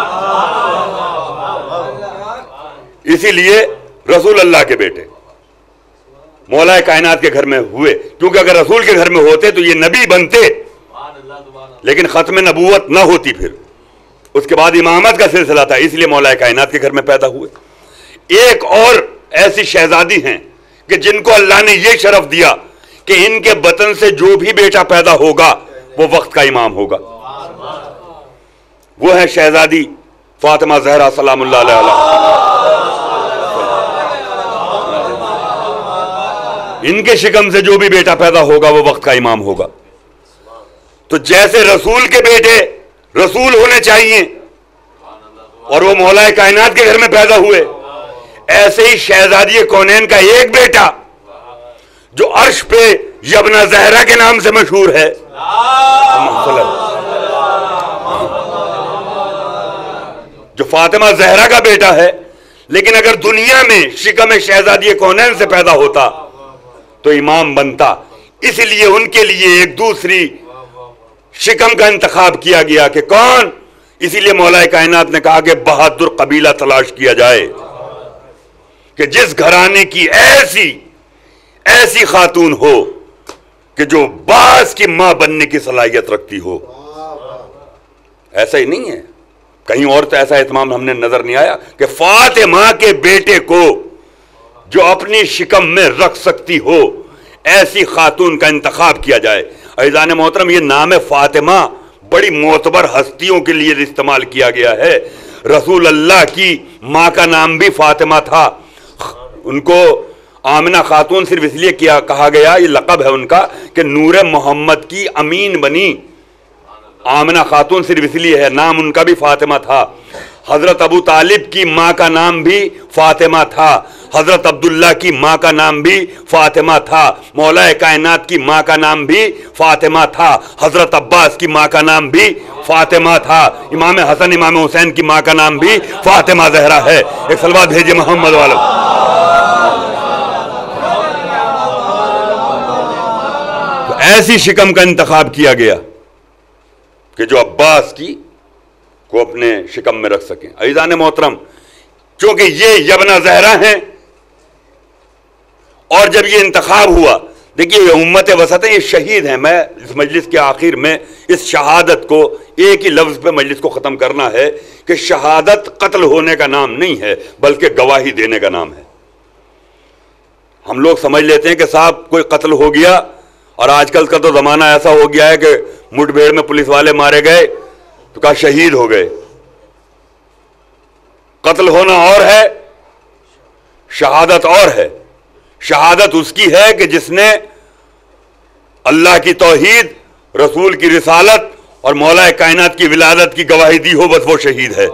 اسی لیے رسول اللہ کے بیٹے مولا کائنات کے گھر میں ہوئے، کیونکہ اگر رسول کے گھر میں ہوتے تو یہ نبی بنتے، لیکن ختم نبوت نہ ہوتی، پھر اس کے بعد امامت کا سلسلہ تھا، اس لیے مولا کائنات کے گھر میں پیدا ہوئے۔ ایک اور ایسی شہزادی ہیں کہ جن کو اللہ نے یہ شرف دیا کہ ان کے بطن سے جو بھی بیٹا پیدا ہوگا وہ وقت کا امام ہوگا، وہ ہے شہزادی فاطمہ زہرا سلام اللہ علیہ۔ ان کے شکم سے جو بھی بیٹا پیدا ہوگا وہ وقت کا امام ہوگا۔ تو جیسے رسول کے بیٹے رسول ہونے چاہیے اور وہ مولا کائنات کے گھر میں پیدا ہوئے، ایسے ہی شہزادی کونین کا ایک بیٹا جو عرش پہ یبنا زہرا کے نام سے مشہور ہے، جو فاطمہ زہرا کا بیٹا ہے، لیکن اگر دنیا میں شکم شہزادی کونین سے پیدا ہوتا تو امام بنتا، اس لیے ان کے لیے ایک دوسری شکم کا انتخاب کیا گیا کہ کون؟ اسی لیے مولا کائنات نے کہا کہ بہادر قبیلہ تلاش کیا جائے کہ جس گھرانے کی ایسی ایسی خاتون ہو کہ جو باز کی ماں بننے کی صلاحیت رکھتی ہو. ایسا ہی نہیں ہے کہیں اور تو ایسا اہتمام ہم نے نظر نہیں آیا کہ فاطمہ کے بیٹے کو جو اپنی شکم میں رکھ سکتی ہو ایسی خاتون کا انتخاب کیا جائے. عزیزان محترم، یہ نام فاطمہ بڑی معتبر ہستیوں کے لیے استعمال کیا گیا ہے. رسول اللہ کی ماں کا نام بھی فاطمہ تھا. ان کو آمنہ خاتون صرف اس لیے کیا کہا گیا، یہ لقب ہے ان کا کہ نور محمد کی امین بنی. آمنہ خاتون صرف اس لیے ہے، نام ان کا بھی فاطمہ تھا. حضرت ابو طالب کی ماں کا نام بھی فاطمہ تھا. حضرت عبداللہ کی ماں کا نام بھی فاطمہ تھا. مولا کائنات کی ماں کا نام بھی فاطمہ تھا. حضرت عباس کی ماں کا نام بھی فاطمہ تھا. امام حسن امام حسین کی ماں کا نام بھی فاطمہ زہرا ہے. ایک صلوات بھیجئے محمد والو. تو ایسی شکم کا انتخاب کیا گیا کہ جو عباس کی کو اپنے شکم میں رکھ سکیں. عزیزان محترم، چونکہ یہ یبنہ زہرا ہیں اور جب یہ انتخاب ہوا، دیکھیے یہ امت وسط ہے، یہ شہید ہیں. میں اس مجلس کے آخر میں اس شہادت کو ایک ہی لفظ پہ مجلس کو ختم کرنا ہے کہ شہادت قتل ہونے کا نام نہیں ہے بلکہ گواہی دینے کا نام ہے. ہم لوگ سمجھ لیتے ہیں کہ صاحب کوئی قتل ہو گیا، اور آج کل کا تو زمانہ ایسا ہو گیا ہے کہ مٹ بھیڑ میں پولیس والے مارے گئے تو کہا شہید ہو گئے. قتل ہونا اور ہے، شہادت اور ہے. شہادت اس کی ہے کہ جس نے اللہ کی توحید، رسول کی رسالت اور مولا کائنات کی ولادت کی گواہی دی ہو، بس وہ شہید ہے.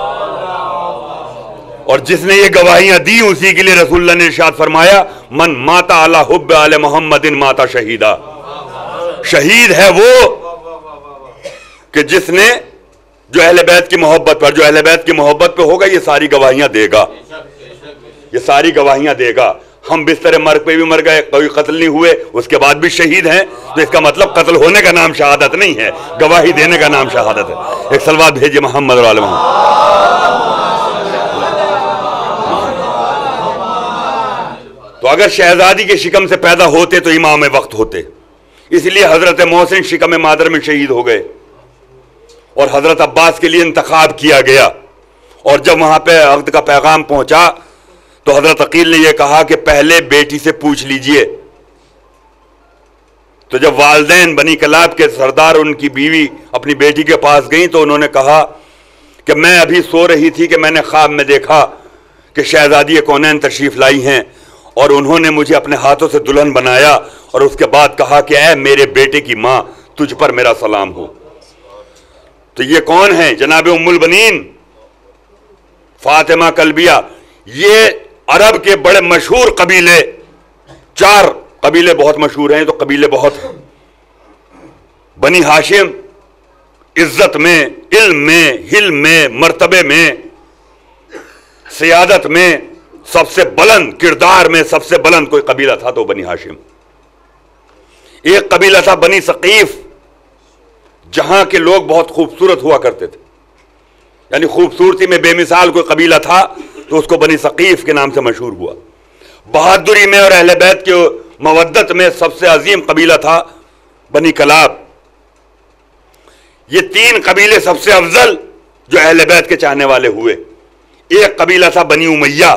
اور جس نے یہ گواہیاں دی اسی کے لیے رسول اللہ نے ارشاد فرمایا من مات علی حب آل محمد مات شہیدا. شہید ہے وہ کہ جس نے جو اہل بیت کی محبت پر جو اہل بیت کی محبت پہ ہوگا یہ ساری گواہیاں دے گا. یہ ساری گواہیاں دے گا. ہم بستر مرگ پہ بھی مر گئے، کوئی قتل نہیں ہوئے، اس کے بعد بھی شہید ہیں. تو اس کا مطلب قتل ہونے کا نام شہادت نہیں ہے، گواہی دینے کا نام شہادت ہے. ایک صلوات بھیجئے محمد اور آل محمد. تو اگر شہزادی کے شکم سے پیدا ہوتے تو امام وقت ہوتے. اس لیے حضرت محسن شکم مادر میں شہید ہو گئے اور حضرت عباس کے لیے انتخاب کیا گیا. اور جب وہاں پہ عقد کا پیغام پہنچا تو حضرت عقیل نے یہ کہا کہ پہلے بیٹی سے پوچھ لیجئے. تو جب والدین بنی کلاب کے سردار ان کی بیوی اپنی بیٹی کے پاس گئیں تو انہوں نے کہا کہ میں ابھی سو رہی تھی کہ میں نے خواب میں دیکھا کہ شہزادی کونین تشریف لائی ہیں اور انہوں نے مجھے اپنے ہاتھوں سے دلہن بنایا اور اس کے بعد کہا کہ اے میرے بیٹے کی ماں تجھ پر میرا سلام ہو. تو یہ کون ہیں؟ جناب ام البنین فاطمہ کلبیہ. یہ عرب کے بڑے مشہور قبیلے، چار قبیلے بہت مشہور ہیں، تو قبیلے بہت ہیں. بنی ہاشم عزت میں، علم میں، حلم میں، مرتبے میں، سیادت میں سب سے بلند، کردار میں سب سے بلند کوئی قبیلہ تھا تو بنی ہاشم. ایک قبیلہ تھا بنی ثقیف، جہاں کے لوگ بہت خوبصورت ہوا کرتے تھے، یعنی خوبصورتی میں بے مثال کوئی قبیلہ تھا تو اس کو بنی ثقیف کے نام سے مشہور ہوا. بہادری میں اور اہل بیت کے مودت میں سب سے عظیم قبیلہ تھا بنی کلاب. یہ تین قبیلے سب سے افضل جو اہل بیت کے چاہنے والے ہوئے. ایک قبیلہ تھا بنی امیہ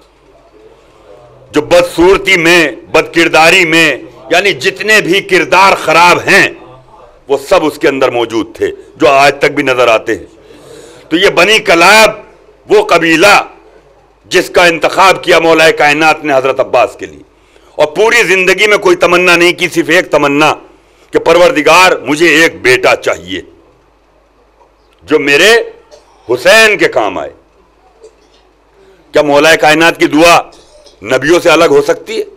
جو بدصورتی میں، بد کرداری میں، یعنی جتنے بھی کردار خراب ہیں وہ سب اس کے اندر موجود تھے جو آج تک بھی نظر آتے ہیں. تو یہ بنی کلاب وہ قبیلہ جس کا انتخاب کیا مولا کائنات نے حضرت عباس کے لیے، اور پوری زندگی میں کوئی تمنا نہیں کی، صرف ایک تمنا کہ پروردگار مجھے ایک بیٹا چاہیے جو میرے حسین کے کام آئے. کیا مولا کائنات کی دعا نبیوں سے الگ ہو سکتی ہے؟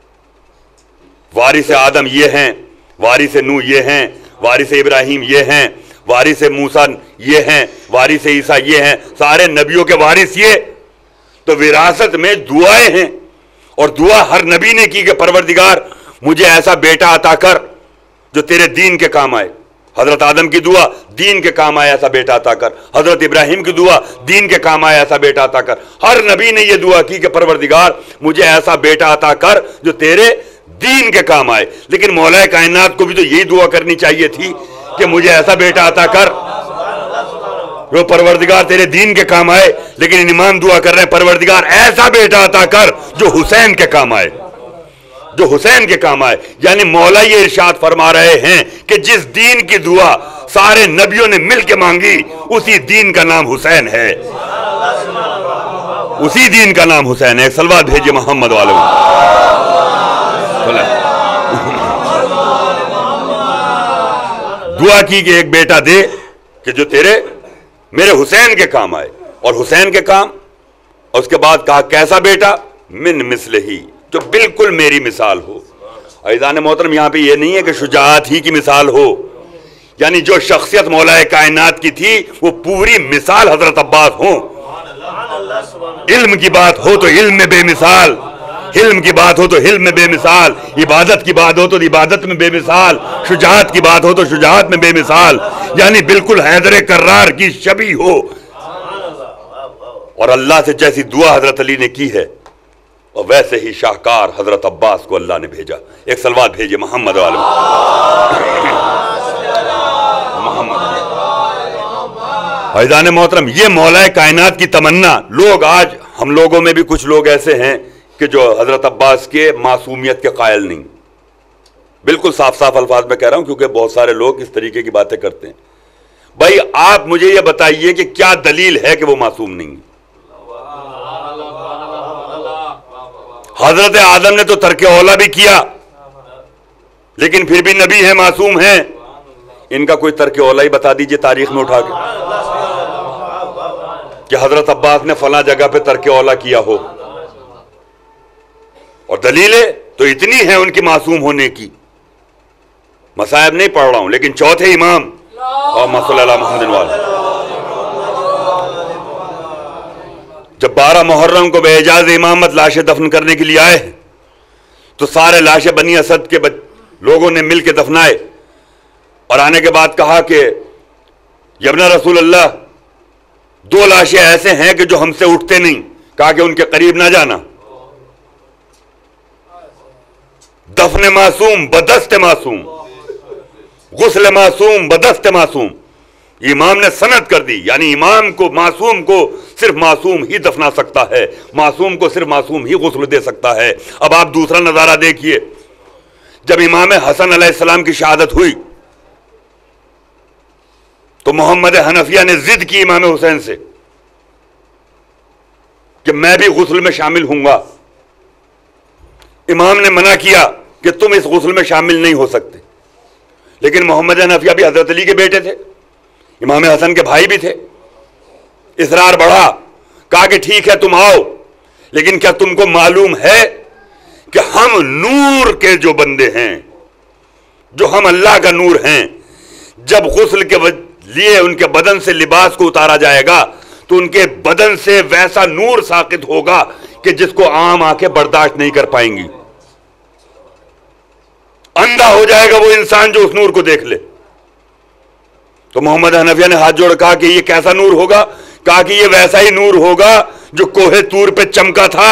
وارث آدم یہ ہیں، وارث نوح یہ ہیں، وارث ابراہیم یہ ہیں، وارث موسیٰ یہ ہیں، وارث عیسیٰ یہ ہیں، سارے نبیوں کے وارث یہ. تو وراثت میں دعائیں ہیں، اور دعا ہر نبی نے کی کہ پروردگار مجھے ایسا بیٹا عطا کر جو تیرے دین کے کام آئے. حضرت آدم کی دعا دین کے کام آئے ایسا بیٹا عطا کر، حضرت ابراہیم کی دعا دین کے کام آئے ایسا بیٹا عطا کر، ہر نبی نے یہ دعا کی کہ پروردگار مجھے ایسا بیٹا عطا کر جو تیرے دین کے کام آئے۔ لیکن مولا کائنات کو بھی تو یہی دعا کرنی چاہیے تھی کہ مجھے ایسا بیٹا عطا کر جو پروردگار تیرے دین کے کام آئے، لیکن امام دعا کر رہے ہیں پروردگار ایسا بیٹا عطا کر جو حسین کے کام آئے، جو حسین کے کام آئے۔ یعنی مولا یہ ارشاد فرما رہے ہیں کہ جس دین کی دعا سارے نبیوں نے مل کے مانگی اسی دین کا نام حسین ہے، اسی دین کا نام حسین ہے۔ ایک صلوات بھیجئے محمد والوں۔ دعا کی کہ ایک بیٹا دے کہ جو تیرے میرے حسین کے کام آئے، اور حسین کے کام، اور اس کے بعد کہا کیسا بیٹا؟ من مثلہ ہی، جو بالکل میری مثال ہو۔ عزیزان محترم یہاں پہ یہ نہیں ہے کہ شجاعت ہی کی مثال ہو، یعنی جو شخصیت مولا کائنات کی تھی وہ پوری مثال حضرت عباس ہوں۔ علم کی بات ہو تو علم میں بے مثال، علم کی بات ہو تو علم میں بے مثال، عبادت کی بات ہو تو عبادت میں بے مثال، شجاعت کی بات ہو تو شجاعت میں بے مثال، یعنی بالکل حیدر کرار کی شبیہ ہو۔ اور اللہ سے جیسی دعا حضرت علی نے کی ہے اور ویسے ہی شاہکار حضرت عباس کو اللہ نے بھیجا۔ ایک صلوات بھیجئے محمد والے محمد۔ عزیزان محترم یہ مولا کائنات کی تمنا، لوگ آج ہم لوگوں میں بھی کچھ لوگ ایسے ہیں کہ جو حضرت عباس کے معصومیت کے قائل نہیں، بالکل صاف صاف الفاظ میں کہہ رہا ہوں کیونکہ بہت سارے لوگ اس طریقے کی باتیں کرتے ہیں۔ بھائی آپ مجھے یہ بتائیے کہ کیا دلیل ہے کہ وہ معصوم نہیں؟ حضرت آدم نے تو ترک اولا بھی کیا لیکن پھر بھی نبی ہیں، معصوم ہیں۔ ان کا کوئی ترک اولا ہی بتا دیجئے تاریخ میں اٹھا کے کہ حضرت عباس نے فلاں جگہ پہ ترک اولا کیا ہو، اور دلیلیں تو اتنی ہیں ان کی معصوم ہونے کی۔ مصائب نہیں پڑھ رہا ہوں لیکن چوتھے امام اور صلی اللہ محمد والے جب بارہ محرم کو بے اجاز امامت لاشیں دفن کرنے کے لیے آئے تو سارے لاشیں بنی اسد کے لوگوں نے مل کے دفنائے، اور آنے کے بعد کہا کہ ابن رسول اللہ دو لاشیں ایسے ہیں کہ جو ہم سے اٹھتے نہیں، کہا کہ ان کے قریب نہ جانا۔ دفن معصوم بدست معصوم، غسل معصوم بدست معصوم، امام نے سند کر دی، یعنی امام کو معصوم کو صرف معصوم ہی دفنا سکتا ہے، معصوم کو صرف معصوم ہی غسل دے سکتا ہے۔ اب آپ دوسرا نظارہ دیکھیے، جب امام حسن علیہ السلام کی شہادت ہوئی تو محمد حنفیہ نے ضد کی امام حسین سے کہ میں بھی غسل میں شامل ہوں گا۔ امام نے منع کیا کہ تم اس غسل میں شامل نہیں ہو سکتے، لیکن محمد حنفیہ بھی حضرت علی کے بیٹے تھے، امام حسن کے بھائی بھی تھے، اصرار بڑھا، کہا کہ ٹھیک ہے تم آؤ، لیکن کیا تم کو معلوم ہے کہ ہم نور کے جو بندے ہیں، جو ہم اللہ کا نور ہیں، جب غسل کے لیے ان کے بدن سے لباس کو اتارا جائے گا تو ان کے بدن سے ویسا نور ساقط ہوگا کہ جس کو عام آنکھیں برداشت نہیں کر پائیں گی، اندھا ہو جائے گا وہ انسان جو اس نور کو دیکھ لے۔ تو محمد حنفیہ نے ہاتھ جوڑ کہا کہ یہ کیسا نور ہوگا؟ کہا کہ یہ ویسا ہی نور ہوگا جو کوہ طور پہ چمکا تھا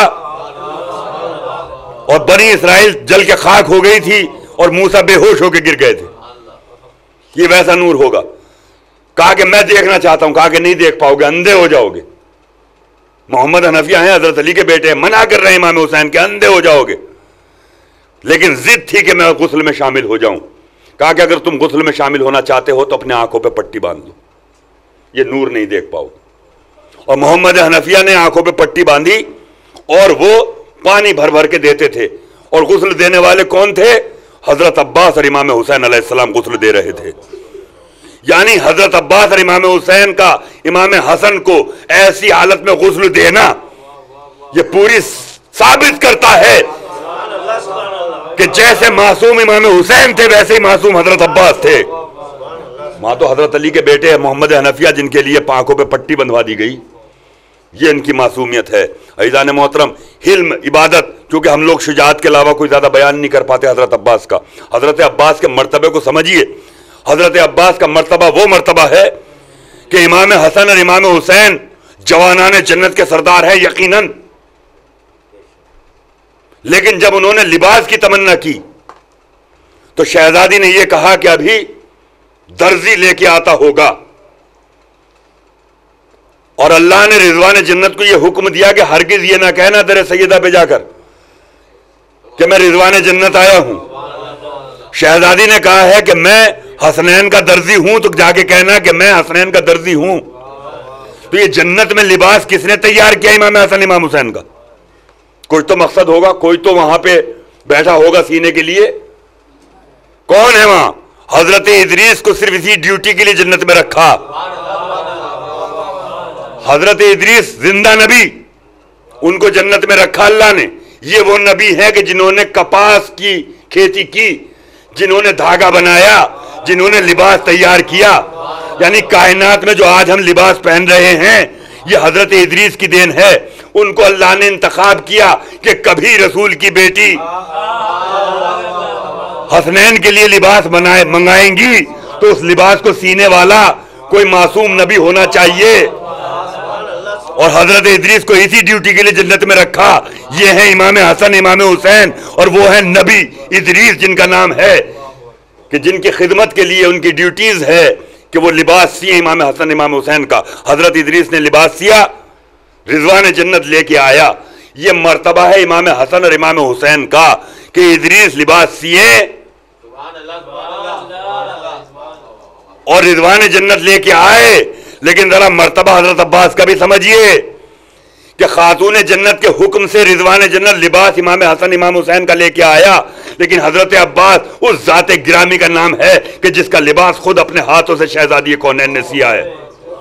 اور بنی اسرائیل جل کے خاک ہو گئی تھی اور موسیٰ بے ہوش ہو کے گر گئے تھے، یہ ویسا نور ہوگا۔ کہا کہ میں دیکھنا چاہتا ہوں، کہا کہ نہیں دیکھ پاؤ گے، اندھے ہو جاؤ گے۔ محمد حنفیہ ہیں، حضرت علی کے بیٹے ہیں، منع کر رہے ہیں امام حسین کے اندھے ہو جاؤ گے، لیکن ضد تھی کہ میں غسل میں شامل ہو جاؤں۔ کہا کہ اگر تم غسل میں شامل ہونا چاہتے ہو تو اپنے آنکھوں پہ پٹی باندھ دو، یہ نور نہیں دیکھ پاؤ گے۔ اور محمد حنفیہ نے آنکھوں پہ پٹی باندھی اور وہ پانی بھر بھر کے دیتے تھے، اور غسل دینے والے کون تھے؟ حضرت عباس اور امام حسین علیہ السلام غسل دے رہے تھے۔ یعنی حضرت عباس اور امام حسین کا امام حسن کو ایسی حالت میں غسل دینا یہ پوری ثابت کرتا ہے کہ جیسے معصوم امام حسین تھے ویسے ہی معصوم حضرت عباس تھے۔ ماں تو حضرت علی کے بیٹے محمد حنفیہ جن کے لیے آنکھوں پہ پٹی بندھوا دی گئی، یہ ان کی معصومیت ہے۔ عزیزان محترم حلم، عبادت، کیونکہ ہم لوگ شجاعت کے علاوہ کوئی زیادہ بیان نہیں کر پاتے حضرت عباس کا۔ حضرت عباس کے مرتبے کو سمجھیے، حضرت عباس کا مرتبہ وہ مرتبہ ہے کہ امام حسن اور امام حسین جوانان جنت کے سردار ہیں یقیناً، لیکن جب انہوں نے لباس کی تمنا کی تو شہزادی نے یہ کہا کہ ابھی درزی لے کے آتا ہوگا، اور اللہ نے رضوان جنت کو یہ حکم دیا کہ ہرگز یہ نہ کہنا تیرے سیدہ پہ جا کر کہ میں رضوان جنت آیا ہوں۔ شہزادی نے کہا ہے کہ میں حسنین کا درزی ہوں، تو جا کے کہنا کہ میں حسنین کا درزی ہوں۔ تو یہ جنت میں لباس کس نے تیار کیا؟ امام حسن امام حسین کا۔ کوئی تو مقصد ہوگا، کوئی تو وہاں پہ بیٹھا ہوگا سینے کے لیے۔ کون ہے وہاں؟ حضرت ادریس کو صرف اسی ڈیوٹی کے لیے جنت میں رکھا۔ حضرت ادریس زندہ نبی، ان کو جنت میں رکھا اللہ نے۔ یہ وہ نبی ہے کہ جنہوں نے کپاس کی کھیتی کی، جنہوں نے دھاگا بنایا، جنہوں نے لباس تیار کیا۔ یعنی کائنات میں جو آج ہم لباس پہن رہے ہیں یہ حضرت ادریس کی دین ہے۔ ان کو اللہ نے انتخاب کیا کہ کبھی رسول کی بیٹی حسنین کے لیے لباس بنائے منگائیں گی تو اس لباس کو سینے والا کوئی معصوم نبی ہونا چاہیے، اور حضرت ادریس کو اسی ڈیوٹی کے لیے جنت میں رکھا۔ یہ ہیں امام حسن امام حسین، اور وہ ہیں نبی ادریس جن کا نام ہے، کہ جن کی خدمت کے لیے ان کی ڈیوٹیز ہے کہ وہ لباس سیے امام حسن امام حسین کا۔ حضرت ادریس نے لباس سیا، رضوان جنت لے کے آیا۔ یہ مرتبہ ہے امام حسن اور امام حسین کا کہ ادریس لباس سیے اور رضوان جنت لے کے آئے۔ لیکن ذرا مرتبہ حضرت عباس کا بھی سمجھیے کہ خاتون جنت کے حکم سے رضوان جنت لباس امام حسن امام حسین کا لے کے آیا، لیکن حضرت عباس اس ذات گرامی کا نام ہے کہ جس کا لباس خود اپنے ہاتھوں سے شہزادی کونین نے سیا ہے۔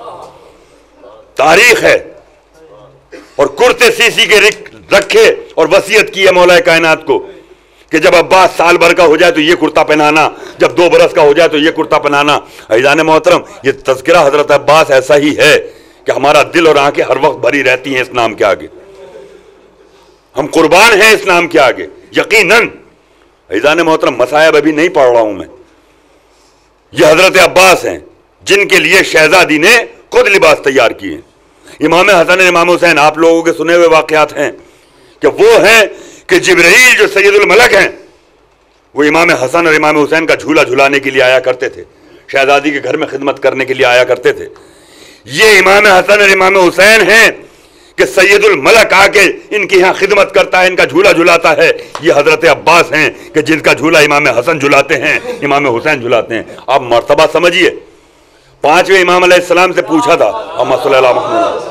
تاریخ ہے، اور کرتے سی سی کے رکھے اور وصیت کی ہے مولا کائنات کو کہ جب عباس سال بھر کا ہو جائے تو یہ کرتا پہنانا، جب دو برس کا ہو جائے تو یہ کرتا پہنانا۔ عزیزان محترم، یہ تذکرہ حضرت عباس ایسا ہی ہے کہ ہمارا دل اور آنکھیں ہر وقت بھری رہتی ہیں اس نام کے آگے۔ ہم قربان ہیں اس نام کے آگے یقیناً۔ عزیزان محترم، مصائب ابھی نہیں پڑھ رہا ہوں میں، یہ حضرت عباس ہیں جن کے لیے شہزادی نے خود لباس تیار کیے ہیں۔ امام حسن امام حسین آپ لوگوں کے سنے ہوئے واقعات ہیں کہ وہ ہیں کہ جبرائیل جو سید الملک ہیں وہ امام حسن اور امام حسین کا جھولا جھلانے کے لیے آیا کرتے تھے، شہزادی کے گھر میں خدمت کرنے کے لیے آیا کرتے تھے۔ یہ امام حسن اور امام حسین ہیں کہ سید الملک آ کے ان کی یہاں خدمت کرتا ہے، ان کا جھولا جھلاتا ہے۔ یہ حضرت عباس ہیں کہ جن کا جھولا امام حسن جھلاتے ہیں، امام حسین جھلاتے ہیں۔ آپ مرتبہ سمجھیے۔ پانچویں امام علیہ السلام سے پوچھا تھا اللہم صلی اللہ محمد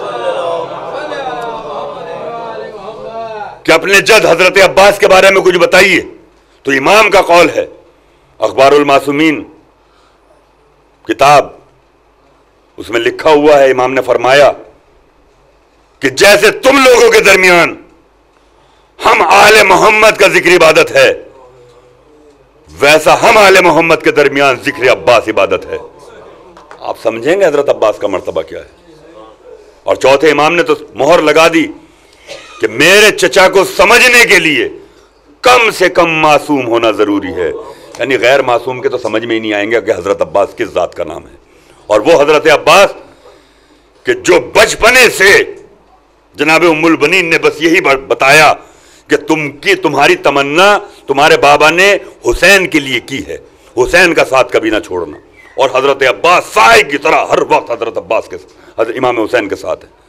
کہ اپنے جد حضرت عباس کے بارے میں کچھ بتائیے، تو امام کا قول ہے، اخبار المعصومین کتاب، اس میں لکھا ہوا ہے، امام نے فرمایا کہ جیسے تم لوگوں کے درمیان ہم آل محمد کا ذکر عبادت ہے، ویسا ہم آل محمد کے درمیان ذکر عباس عبادت ہے۔ آپ سمجھیں گے حضرت عباس کا مرتبہ کیا ہے۔ اور چوتھے امام نے تو مہر لگا دی کہ میرے چچا کو سمجھنے کے لیے کم سے کم معصوم ہونا ضروری ہے، یعنی غیر معصوم کے تو سمجھ میں ہی نہیں آئیں گے کہ حضرت عباس کس ذات کا نام ہے۔ اور وہ حضرت عباس کہ جو بچپنے سے جناب ام البنین نے بس یہی بتایا کہ تم کی تمہاری تمنا تمہارے بابا نے حسین کے لیے کی ہے، حسین کا ساتھ کبھی نہ چھوڑنا۔ اور حضرت عباس سائے کی طرح ہر وقت حضرت عباس کے حضرت امام حسین کے ساتھ ہے۔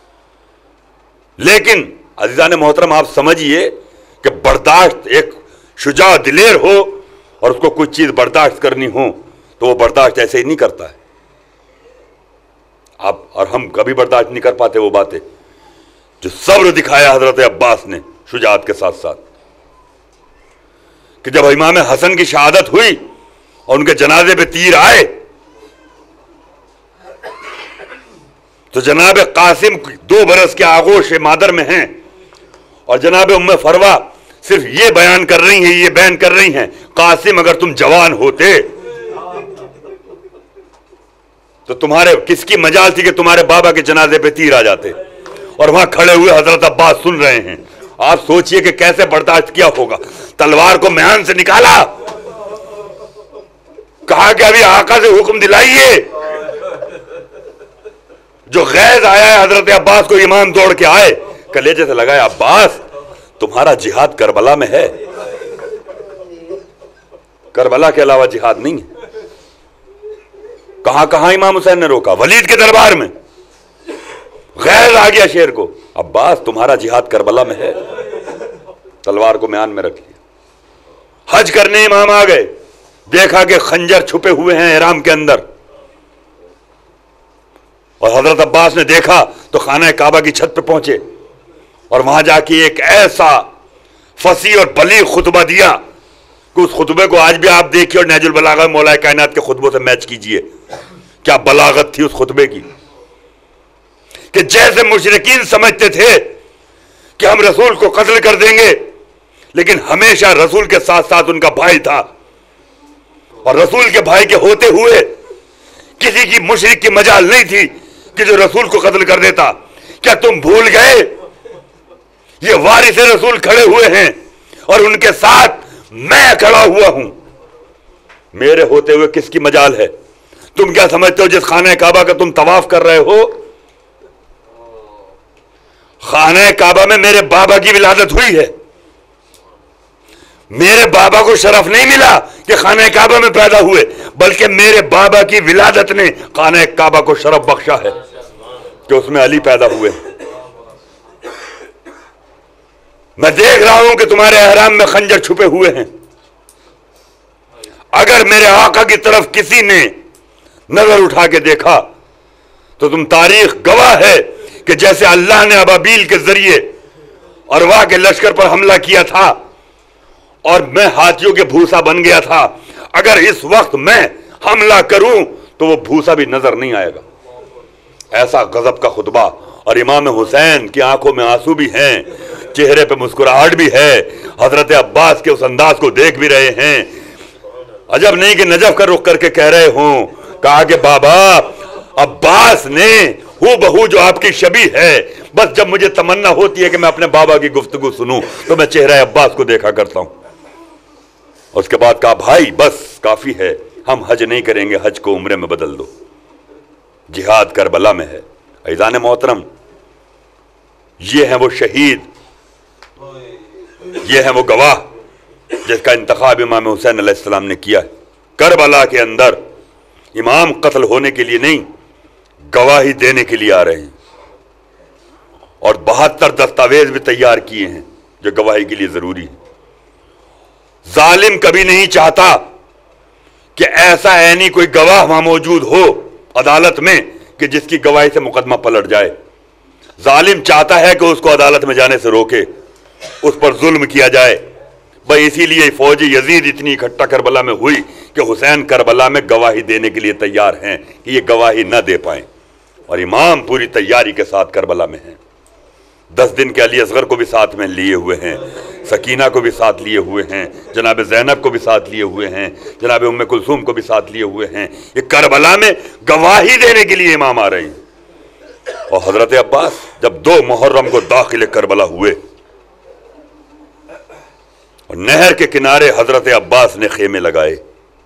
لیکن عزیزان محترم، آپ سمجھیے کہ برداشت، ایک شجاع دلیر ہو اور اس کو کچھ چیز برداشت کرنی ہو تو وہ برداشت ایسے ہی نہیں کرتا ہے۔ آپ اور ہم کبھی برداشت نہیں کر پاتے وہ باتیں جو صبر دکھایا حضرت عباس نے شجاعت کے ساتھ ساتھ، کہ جب امام حسن کی شہادت ہوئی اور ان کے جنازے پہ تیر آئے تو جناب قاسم دو برس کے آغوش مادر میں ہیں، اور جناب ام فروہ صرف یہ بیان کر رہی ہیں یہ بیان کر رہی ہیں قاسم اگر تم جوان ہوتے تو تمہارے کس کی مجال تھی کہ تمہارے بابا کے جنازے پہ تیر آ جاتے، اور وہاں کھڑے ہوئے حضرت عباس سن رہے ہیں۔ آپ سوچئے کہ کیسے برداشت کیا ہوگا۔ تلوار کو میان سے نکالا کہا کہ ابھی آقا سے حکم دلائیے. جو غیظ آیا ہے حضرت عباس کو امام دوڑ کے آئے, کلیجے سے لگایا, عباس تمہارا جہاد کربلا میں ہے, کربلا کے علاوہ جہاد نہیں ہے. کہاں کہاں امام حسین نے روکا, ولید کے دربار میں. غیظ آ گیا شیر کو, عباس تمہارا جہاد کربلا میں ہے. تلوار کو میان میں رکھ لیا. حج کرنے امام آ گئے, دیکھا کہ خنجر چھپے ہوئے ہیں احرام کے اندر, اور حضرت عباس نے دیکھا تو خانہ کعبہ کی چھت پہ پہنچے اور وہاں جا کے ایک ایسا فصیح اور بلیغ خطبہ دیا کہ اس خطبے کو آج بھی آپ دیکھیے اور نہج البلاغہ مولا کائنات کے خطبوں سے میچ کیجئے. کیا بلاغت تھی اس خطبے کی, کہ جیسے مشرکین سمجھتے تھے کہ ہم رسول کو قتل کر دیں گے, لیکن ہمیشہ رسول کے ساتھ ساتھ ان کا بھائی تھا, اور رسول کے بھائی کے ہوتے ہوئے کسی کی مشرک کی مجال نہیں تھی کہ جو رسول کو قتل کر دیتا. کیا تم بھول گئے یہ وارث رسول کھڑے ہوئے ہیں اور ان کے ساتھ میں کھڑا ہوا ہوں, میرے ہوتے ہوئے کس کی مجال ہے؟ تم کیا سمجھتے ہو جس خانہ کعبہ کا تم طواف کر رہے ہو, خانہ کعبہ میں میرے بابا کی ولادت ہوئی ہے. میرے بابا کو شرف نہیں ملا کہ خانہ کعبہ میں پیدا ہوئے, بلکہ میرے بابا کی ولادت نے خانہ کعبہ کو شرف بخشا ہے کہ اس میں علی پیدا ہوئے. میں دیکھ رہا ہوں کہ تمہارے احرام میں خنجر چھپے ہوئے ہیں. اگر میرے آقا کی طرف کسی نے نظر اٹھا کے دیکھا تو تم تاریخ گواہ ہے کہ جیسے اللہ نے ابابیل کے ذریعے اروا کے لشکر پر حملہ کیا تھا اور میں ہاتھیوں کے بھوسا بن گیا تھا, اگر اس وقت میں حملہ کروں تو وہ بھوسا بھی نظر نہیں آئے گا. ایسا غضب کا خطبہ, اور امام حسین کی آنکھوں میں آنسو بھی ہیں, چہرے پہ مسکراہٹ بھی ہے, حضرت عباس کے اس انداز کو دیکھ بھی رہے ہیں. عجب نہیں کہ نجف کا رخ کر کے کہہ رہے ہوں, کہا کہ بابا عباس نے ہو بہو جو آپ کی شبیہ ہے, بس جب مجھے تمنا ہوتی ہے کہ میں اپنے بابا کی گفتگو سنوں تو میں چہرہ عباس کو دیکھا کرتا ہوں. اس کے بعد کہا بھائی بس کافی ہے, ہم حج نہیں کریں گے, حج کو عمرے میں بدل دو, جہاد کربلا میں ہے. عزیزان محترم, یہ ہیں وہ شہید, یہ ہیں وہ گواہ جس کا انتخاب امام حسین علیہ السلام نے کیا ہے. کربلا کے اندر امام قتل ہونے کے لیے نہیں, گواہی دینے کے لیے آ رہے ہیں, اور بہتر دستاویز بھی تیار کیے ہیں جو گواہی کے لیے ضروری ہے. ظالم کبھی نہیں چاہتا کہ ایسا عینی کوئی گواہ وہاں موجود ہو عدالت میں کہ جس کی گواہی سے مقدمہ پلٹ جائے. ظالم چاہتا ہے کہ اس کو عدالت میں جانے سے روکے, اس پر ظلم کیا جائے. بھائی اسی لیے فوج یزید اتنی اکٹھا کربلا میں ہوئی کہ حسین کربلا میں گواہی دینے کے لیے تیار ہیں کہ یہ گواہی نہ دے پائیں, اور امام پوری تیاری کے ساتھ کربلا میں ہیں. دس دن کے علی اصغر کو بھی ساتھ میں لیے ہوئے ہیں, سکینہ کو بھی ساتھ لیے ہوئے ہیں, جناب زینب کو بھی ساتھ لیے ہوئے ہیں, جناب ام کلثوم کو بھی ساتھ لیے ہوئے ہیں. یہ کربلا میں گواہی دینے کے لیے امام آ رہے ہیں. اور حضرت عباس جب دو محرم کو داخل کربلا ہوئے اور نہر کے کنارے حضرت عباس نے خیمے لگائے,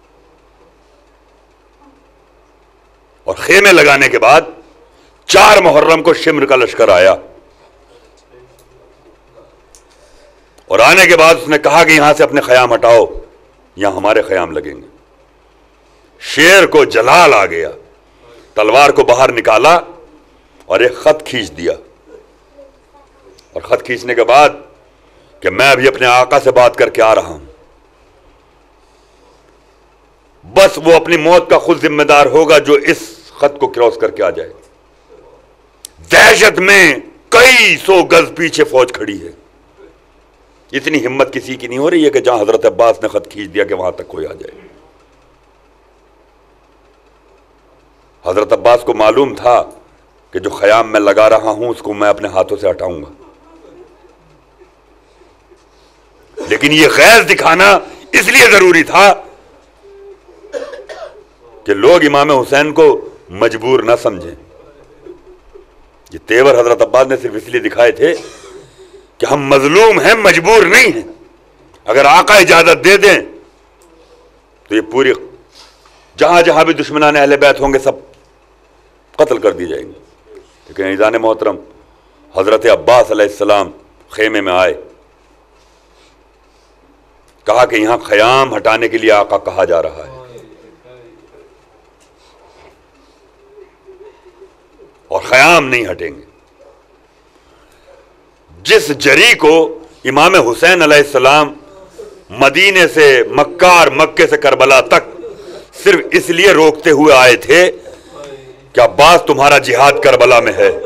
اور خیمے لگانے کے بعد چار محرم کو شمر کا لشکر آیا, اور آنے کے بعد اس نے کہا کہ یہاں سے اپنے خیام ہٹاؤ, یہاں ہمارے خیام لگیں گے. شیر کو جلال آ گیا, تلوار کو باہر نکالا اور ایک خط کھینچ دیا, اور خط کھینچنے کے بعد کہ میں ابھی اپنے آقا سے بات کر کے آ رہا ہوں, بس وہ اپنی موت کا خود ذمہ دار ہوگا جو اس خط کو کراس کر کے آ جائے. دہشت میں کئی سو گز پیچھے فوج کھڑی ہے. اتنی ہمت کسی کی نہیں ہو رہی ہے کہ جہاں حضرت عباس نے خط کھینچ دیا کہ وہاں تک کوئی آ جائے. حضرت عباس کو معلوم تھا کہ جو خیام میں لگا رہا ہوں اس کو میں اپنے ہاتھوں سے ہٹاؤں گا, لیکن یہ غیظ دکھانا اس لیے ضروری تھا کہ لوگ امام حسین کو مجبور نہ سمجھیں. یہ تیور حضرت عباس نے صرف اس لیے دکھائے تھے کہ ہم مظلوم ہیں, مجبور نہیں ہیں. اگر آقا اجازت دے دیں تو یہ پوری جہاں جہاں بھی دشمنان اہل بیت ہوں گے سب قتل کر دی جائیں گے. لیکن عزیزان محترم، حضرت عباس علیہ السلام خیمے میں آئے، کہا کہ یہاں خیام ہٹانے کے لیے آقا کہا جا رہا ہے، اور خیام نہیں ہٹیں گے. جس جری کو امام حسین علیہ السلام مدینے سے مکہ اور مکے سے کربلا تک صرف اس لیے روکتے ہوئے آئے تھے کہ عباس تمہارا جہاد کربلا میں ہے.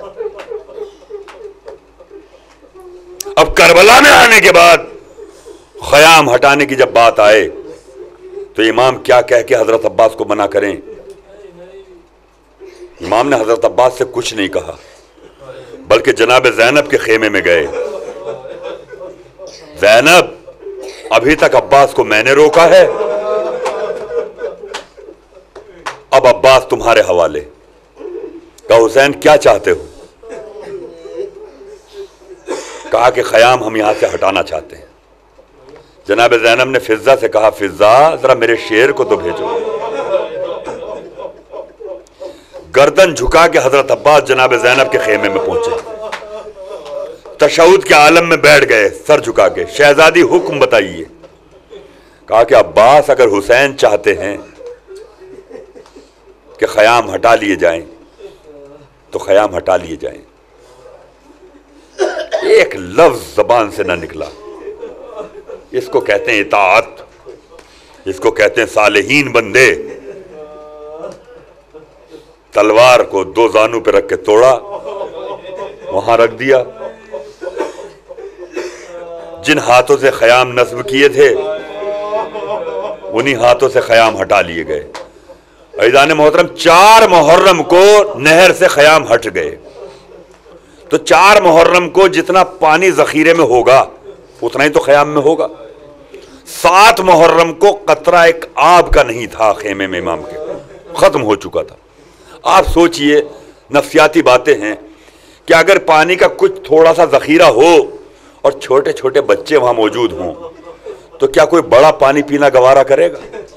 اب کربلا میں آنے کے بعد خیام ہٹانے کی جب بات آئے تو امام کیا کہہ کے حضرت عباس کو منع کریں؟ امام نے حضرت عباس سے کچھ نہیں کہا، بلکہ جناب زینب کے خیمے میں گئے. زینب، ابھی تک عباس کو میں نے روکا ہے، اب عباس تمہارے حوالے. کہا حسین کیا چاہتے ہو؟ کہا کہ خیام ہم یہاں سے ہٹانا چاہتے ہیں. جناب زینب نے فضہ سے کہا فضہ ذرا میرے شیر کو تو بھیجو. گردن جھکا کے حضرت عباس جناب زینب کے خیمے میں پہنچے، تشہد کے عالم میں بیٹھ گئے سر جھکا کے. شہزادی حکم بتائیے. کہا کہ عباس اگر حسین چاہتے ہیں کہ خیام ہٹا لیے جائیں تو خیام ہٹا لیے جائیں. ایک لفظ زبان سے نہ نکلا. اس کو کہتے ہیں اطاعت، اس کو کہتے ہیں صالحین بندے. تلوار کو دو زانوں پہ رکھ کے توڑا، وہاں رکھ دیا. جن ہاتھوں سے خیام نصب کیے تھے انہی ہاتھوں سے خیام ہٹا لیے گئے. عزیزان محترم، چار محرم کو نہر سے خیام ہٹ گئے تو چار محرم کو جتنا پانی ذخیرے میں ہوگا اتنا ہی تو خیام میں ہوگا. سات محرم کو قطرہ ایک آب کا نہیں تھا خیمے میں امام کے، ختم ہو چکا تھا. آپ سوچئے، نفسیاتی باتیں ہیں کہ اگر پانی کا کچھ تھوڑا سا ذخیرہ ہو اور چھوٹے چھوٹے بچے وہاں موجود ہوں تو کیا کوئی بڑا پانی پینا گوارا کرے گا؟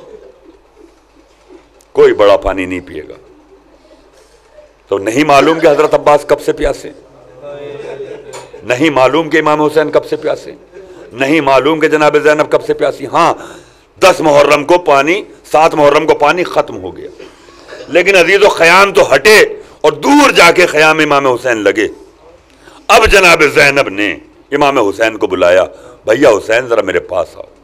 کوئی بڑا پانی نہیں پیے گا. تو نہیں معلوم کہ حضرت عباس کب سے پیاسے، نہیں معلوم کہ امام حسین کب سے پیاسے، نہیں معلوم کہ جناب زینب کب سے پیاسی. ہاں، دس محرم کو پانی، سات محرم کو پانی ختم ہو گیا، لیکن عزیزو خیام تو ہٹے اور دور جا کے خیام امام حسین لگے. اب جناب زینب نے امام حسین کو بلایا، بھیا حسین ذرا میرے پاس آؤ.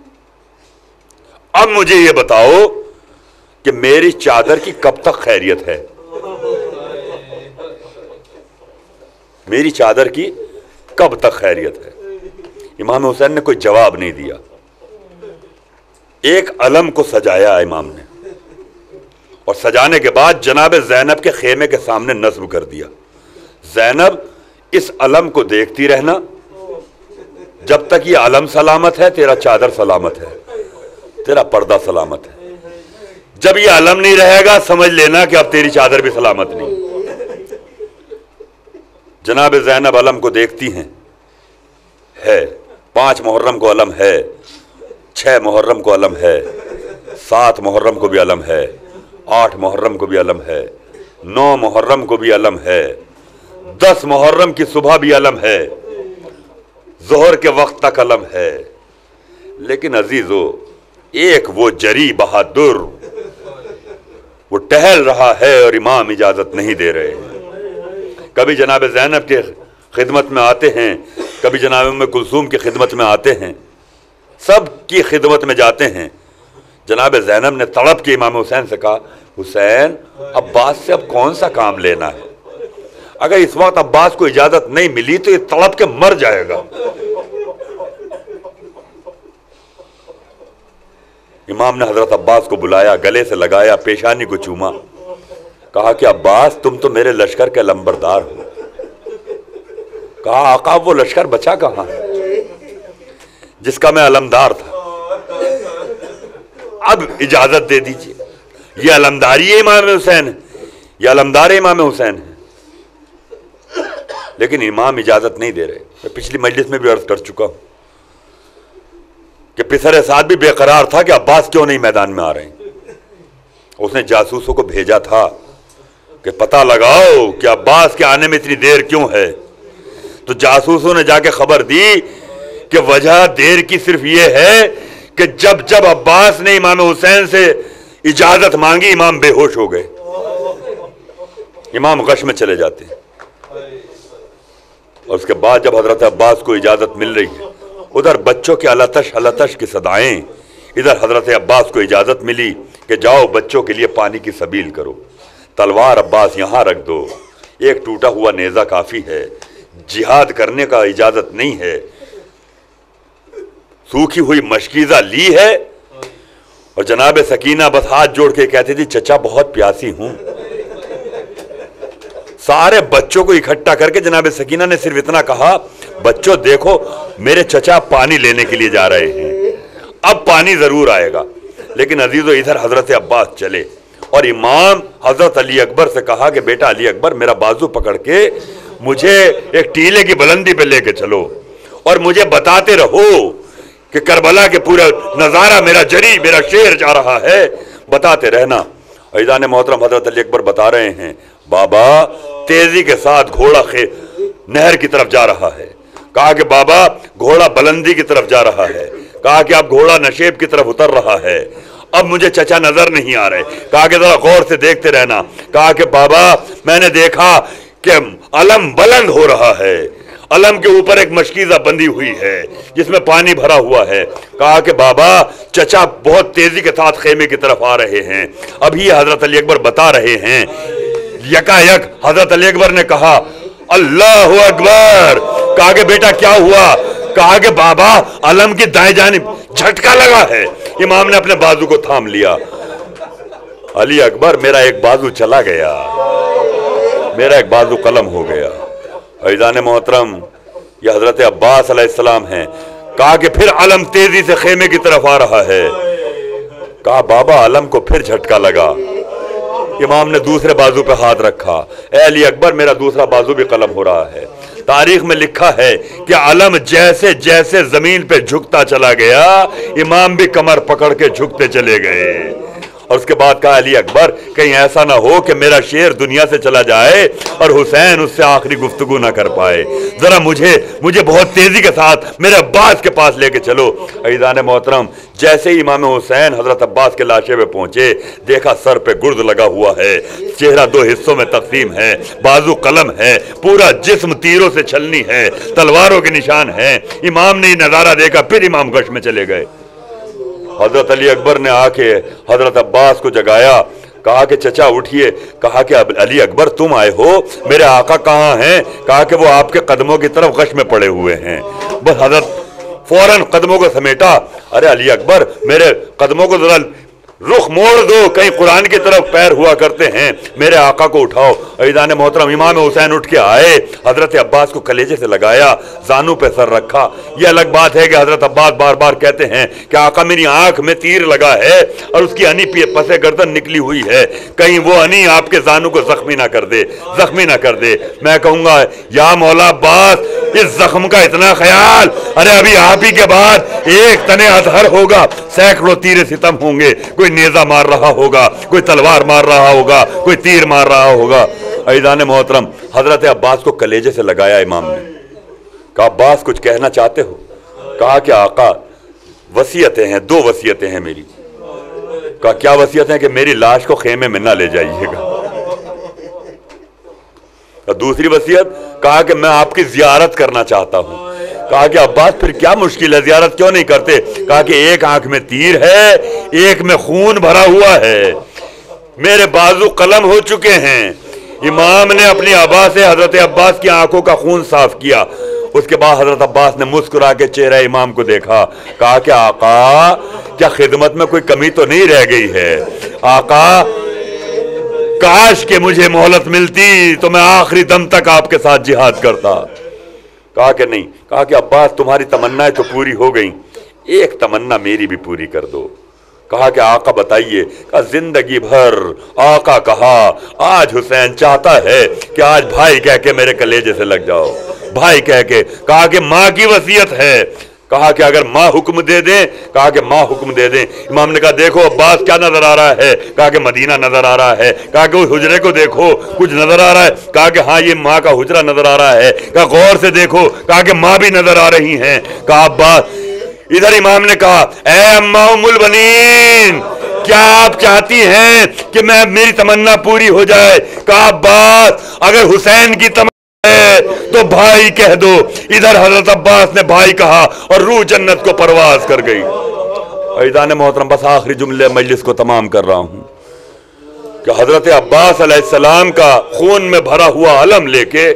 اب مجھے یہ بتاؤ کہ میری چادر کی کب تک خیریت ہے؟ میری چادر کی کب تک خیریت ہے؟ امام حسین نے کوئی جواب نہیں دیا. ایک علم کو سجایا امام نے، اور سجانے کے بعد جناب زینب کے خیمے کے سامنے نصب کر دیا. زینب، اس علم کو دیکھتی رہنا، جب تک یہ علم سلامت ہے تیرا چادر سلامت ہے، تیرا پردہ سلامت ہے. جب یہ علم نہیں رہے گا سمجھ لینا کہ اب تیری چادر بھی سلامت نہیں. جناب زینب علم کو دیکھتی ہیں، ہے پانچ محرم کو علم ہے، چھ محرم کو علم ہے، سات محرم کو بھی علم ہے، آٹھ محرم کو بھی علم ہے، نو محرم کو بھی علم ہے، دس محرم کی صبح بھی علم ہے، ظہر کے وقت تک علم ہے. لیکن عزیزو، ایک وہ جری بہادر وہ ٹہل رہا ہے اور امام اجازت نہیں دے رہے ہیں. کبھی جناب زینب کے خدمت میں آتے ہیں، کبھی جناب ام کلثوم کی خدمت میں آتے ہیں، سب کی خدمت میں جاتے ہیں. جناب زینب نے تڑپ کے امام حسین سے کہا، حسین عباس سے اب کون سا کام لینا ہے؟ اگر اس وقت عباس کو اجازت نہیں ملی تو یہ تڑپ کے مر جائے گا. امام نے حضرت عباس کو بلایا، گلے سے لگایا، پیشانی کو چوما، کہا کہ عباس تم تو میرے لشکر کے علمبردار ہو. کہا آقا وہ لشکر بچا کہاں جس کا میں علمدار تھا؟ اب اجازت دے دیجئے. یہ علمداری امام حسین ہے، یہ علمدار امام حسین ہے، لیکن امام اجازت نہیں دے رہے. میں پچھلی مجلس میں بھی عرض کر چکا ہوں کہ پسر سعد بھی بے قرار تھا کہ عباس کیوں نہیں میدان میں آ رہے ہیں. اس نے جاسوسوں کو بھیجا تھا کہ پتہ لگاؤ کہ عباس کے آنے میں اتنی دیر کیوں ہے. تو جاسوسوں نے جا کے خبر دی کہ وجہ دیر کی صرف یہ ہے کہ جب جب عباس نے امام حسین سے اجازت مانگی امام بے ہوش ہو گئے. امام غش میں چلے جاتے ہیں. اور اس کے بعد جب حضرت عباس کو اجازت مل رہی ہے، ادھر بچوں کے التش التش کی صدائیں، ادھر حضرت عباس کو اجازت ملی کہ جاؤ بچوں کے لیے پانی کی سبیل کرو. تلوار عباس یہاں رکھ دو، ایک ٹوٹا ہوا نیزہ کافی ہے، جہاد کرنے کا اجازت نہیں ہے. سوکھی ہوئی مشکیزہ لی ہے اور جناب سکینہ بس ہاتھ جوڑ کے کہتی تھی چچا بہت پیاسی ہوں. سارے بچوں کو اکٹھا کر کے جناب سکینہ نے صرف اتنا کہا، بچوں دیکھو میرے چچا پانی لینے کے لیے جا رہے ہیں، اب پانی ضرور آئے گا. لیکن عزیزو ادھر حضرت عباس چلے اور امام حضرت علی اکبر سے کہا کہ بیٹا علی اکبر میرا بازو پکڑ کے مجھے ایک ٹیلے کی بلندی پہ لے کے چلو اور مجھے بتاتے رہو کہ کربلا کے پورا نظارہ میرا جری میرا شیر جا رہا ہے، بتاتے رہنا. عزیزان محترم حضرت علی اکبر بتا رہے ہیں بابا تیزی کے ساتھ گھوڑا خے نہر کی طرف جا رہا ہے. کہا کہ بابا گھوڑا بلندی کی طرف جا رہا ہے. کہا کہ اب گھوڑا نشیب کی طرف اتر رہا ہے، اب مجھے چچا نظر نہیں آ رہے. کہا کہ ذرا غور سے دیکھتے رہنا. کہا کہ بابا میں نے دیکھا کہ علم بلند ہو رہا ہے، علم کے اوپر ایک مشکیزہ بندی ہوئی ہے جس میں پانی بھرا ہوا ہے. کہا کہ بابا چچا بہت تیزی کے ساتھ خیمے کی طرف آ رہے ہیں. ابھی حضرت علی اکبر بتا رہے ہیں. یکا یک حضرت علی اکبر نے کہا اللہ اکبر. کہا کہ بیٹا کیا ہوا؟ کہا کہ بابا علم کی دائیں جانب جھٹکا لگا ہے. امام نے اپنے بازو کو تھام لیا. علی اکبر میرا ایک بازو چلا گیا، میرا ایک بازو قلم ہو گیا. عزیزان محترم یہ حضرت عباس علیہ السلام ہیں. کہا کہ پھر علم تیزی سے خیمے کی طرف آ رہا ہے. کہا بابا علم کو پھر جھٹکا لگا. امام نے دوسرے بازو پہ ہاتھ رکھا. اے علی اکبر میرا دوسرا بازو بھی قلم ہو رہا ہے. تاریخ میں لکھا ہے کہ علم جیسے جیسے زمین پہ جھکتا چلا گیا امام بھی کمر پکڑ کے جھکتے چلے گئے. اور اس کے بعد کہا علی اکبر کہیں ایسا نہ ہو کہ میرا شیر دنیا سے چلا جائے اور حسین اس سے آخری گفتگو نہ کر پائے. ذرا مجھے مجھے بہت تیزی کے ساتھ میرے عباس کے پاس لے کے چلو. عزیزان محترم جیسے ہی امام حسین حضرت عباس کے لاشے پہ پہنچے دیکھا سر پہ گرد لگا ہوا ہے، چہرہ دو حصوں میں تقسیم ہے، بازو قلم ہے، پورا جسم تیروں سے چھلنی ہے، تلواروں کے نشان ہیں. امام نے یہ نظارہ دیکھا پھر امام گش میں چلے گئے. حضرت علی اکبر نے آ کے حضرت عباس کو جگایا. کہا کہ چچا اٹھئے. کہا کہ علی اکبر تم آئے ہو، میرے آقا کہاں ہیں؟ کہا کہ وہ آپ کے قدموں کی طرف غش میں پڑے ہوئے ہیں. بس حضرت فوراً قدموں کو سمیٹا. ارے علی اکبر میرے قدموں کو ذرا رخ موڑ دو، کہیں قرآن کی طرف پیر ہوا کرتے ہیں، میرے آقا کو اٹھاؤ. عزیزان محترم امام حسین اٹھ کے آئے، حضرت عباس کو کلیجے سے لگایا، زانو پہ سر رکھا. یہ الگ بات ہے کہ حضرت عباس بار بار کہتے ہیں کہ آقا میری آنکھ میں تیر لگا ہے اور اس کی انی پسے گردن نکلی ہوئی ہے، کہیں وہ انی آپ کے زانو کو زخمی نہ کر دے زخمی نہ کر دے. میں کہوں گا یا مولا عباس اس زخم کا اتنا خیال، ارے ابھی آپ ہی کے بعد ایک تنے اطہر ہوگا، سینکڑوں تیر ستم ہوں گے، کوئی نیزہ مار رہا ہوگا، کوئی تلوار مار رہا ہوگا، کوئی تیر مار رہا ہوگا. عزیزان محترم حضرت عباس کو کلیجے سے لگایا امام نے. کہا عباس کچھ کہنا چاہتے ہو؟ کہا کہ آقا وصیتیں ہیں، دو وصیتیں ہیں میری. کہا کیا وصیت ہے؟ کہ میری لاش کو خیمے میں نہ لے جائیے گا. دوسری وصیت کہا کہ میں آپ کی زیارت کرنا چاہتا ہوں. کہا کہ عباس پھر کیا مشکل ہے، زیارت کیوں نہیں کرتے؟ کہا کہ ایک آنکھ میں تیر ہے، ایک میں خون بھرا ہوا ہے، میرے بازو قلم ہو چکے ہیں. امام نے اپنی آبا سے حضرت عباس کی آنکھوں کا خون صاف کیا. اس کے بعد حضرت عباس نے مسکرا کے چہرہ امام کو دیکھا. کہا کہ آقا کیا خدمت میں کوئی کمی تو نہیں رہ گئی ہے؟ آقا کاش کہ مجھے مہلت ملتی تو میں آخری دم تک آپ کے ساتھ جہاد کرتا. کہا کہ نہیں. کہا کہ عباس تمہاری تمنا تو پوری ہو گئی، ایک تمنا میری بھی پوری کر دو. کہا کہ آقا بتائیے. کہا زندگی بھر آقا کہا آج حسین چاہتا ہے کہ آج بھائی کہہ کے میرے کلیجے سے لگ جاؤ، بھائی کہہ کے. کہا کہ ماں کی وصیت ہے کہا کہ اگر ماں حکم دے دیں، کہا کہ ماں حکم دے دیں۔ امام نے کہا دیکھو عباس کیا نظر آ رہا ہے؟ کہا کہ مدینہ نظر آ رہا ہے۔ کہا کہ اس حجرے کو دیکھو کچھ نظر آ رہا ہے؟ کہا کہ ہاں یہ ماں کا حجرہ نظر آ رہا ہے۔ کہا غور سے دیکھو، کہا کہ ماں بھی نظر آ رہی ہیں۔ کہا عباس، ادھر امام نے کہا اے اماں ام البنین، کیا آپ چاہتی ہیں کہ میں میری تمنا پوری ہو جائے؟ کہا عباس اگر حسین کی تمنا تو بھائی کہہ دو۔ ادھر حضرت عباس نے بھائی کہا اور روح جنت کو پرواز کر گئی۔ عزیزان محترم، بس آخری جملے مجلس کو تمام کر رہا ہوں کہ حضرت عباس علیہ السلام کا خون میں بھرا ہوا علم لے کے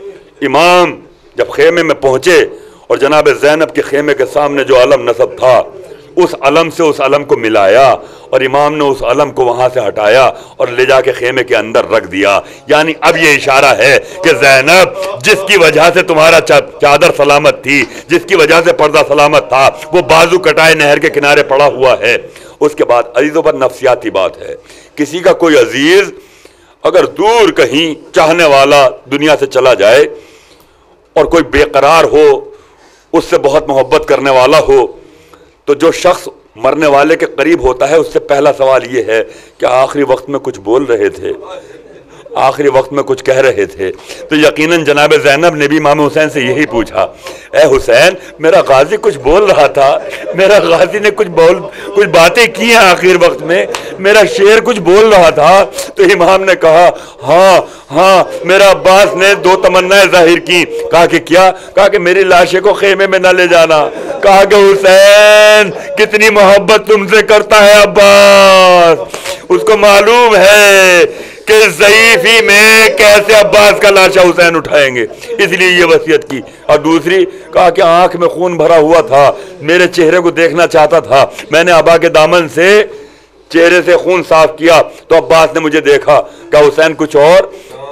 امام جب خیمے میں پہنچے اور جناب زینب کے خیمے کے سامنے جو علم نصب تھا اس علم سے اس علم کو ملایا اور امام نے اس علم کو وہاں سے ہٹایا اور لے جا کے خیمے کے اندر رکھ دیا۔ یعنی اب یہ اشارہ ہے کہ زینب جس کی وجہ سے تمہارا چادر سلامت تھی، جس کی وجہ سے پردہ سلامت تھا، وہ بازو کٹائے نہر کے کنارے پڑا ہوا ہے۔ اس کے بعد عزیزوں پر نفسیاتی بات ہے، کسی کا کوئی عزیز اگر دور کہیں چاہنے والا دنیا سے چلا جائے اور کوئی بے قرار ہو، اس سے بہت محبت کرنے والا ہو، تو جو شخص مرنے والے کے قریب ہوتا ہے اس سے پہلا سوال یہ ہے کہ آخری وقت میں کچھ بول رہے تھے، آخری وقت میں کچھ کہہ رہے تھے۔ تو یقیناً جناب زینب نے بھی امام حسین سے یہی پوچھا، اے حسین میرا غازی کچھ بول رہا تھا، میرا غازی نے کچھ بول کچھ باتیں کی ہیں آخر وقت میں، میرا شعر کچھ بول رہا تھا۔ تو امام نے کہا ہاں ہاں میرا عباس نے دو تمنائیں ظاہر کی۔ کہا کہ کیا؟ کہا کہ میری لاشے کو خیمے میں نہ لے جانا۔ کہا کہ حسین کتنی محبت تم سے کرتا ہے عباس، اس کو معلوم ہے کہ ضعیفی میں کیسے عباس کا لاشا حسین اٹھائیں گے، اس لیے یہ وصیت کی۔ اور دوسری کہا کہ آنکھ میں خون بھرا ہوا تھا، میرے چہرے کو دیکھنا چاہتا تھا، میں نے ابا کے دامن سے چہرے سے خون صاف کیا تو عباس نے مجھے دیکھا۔ کہا حسین کچھ اور؟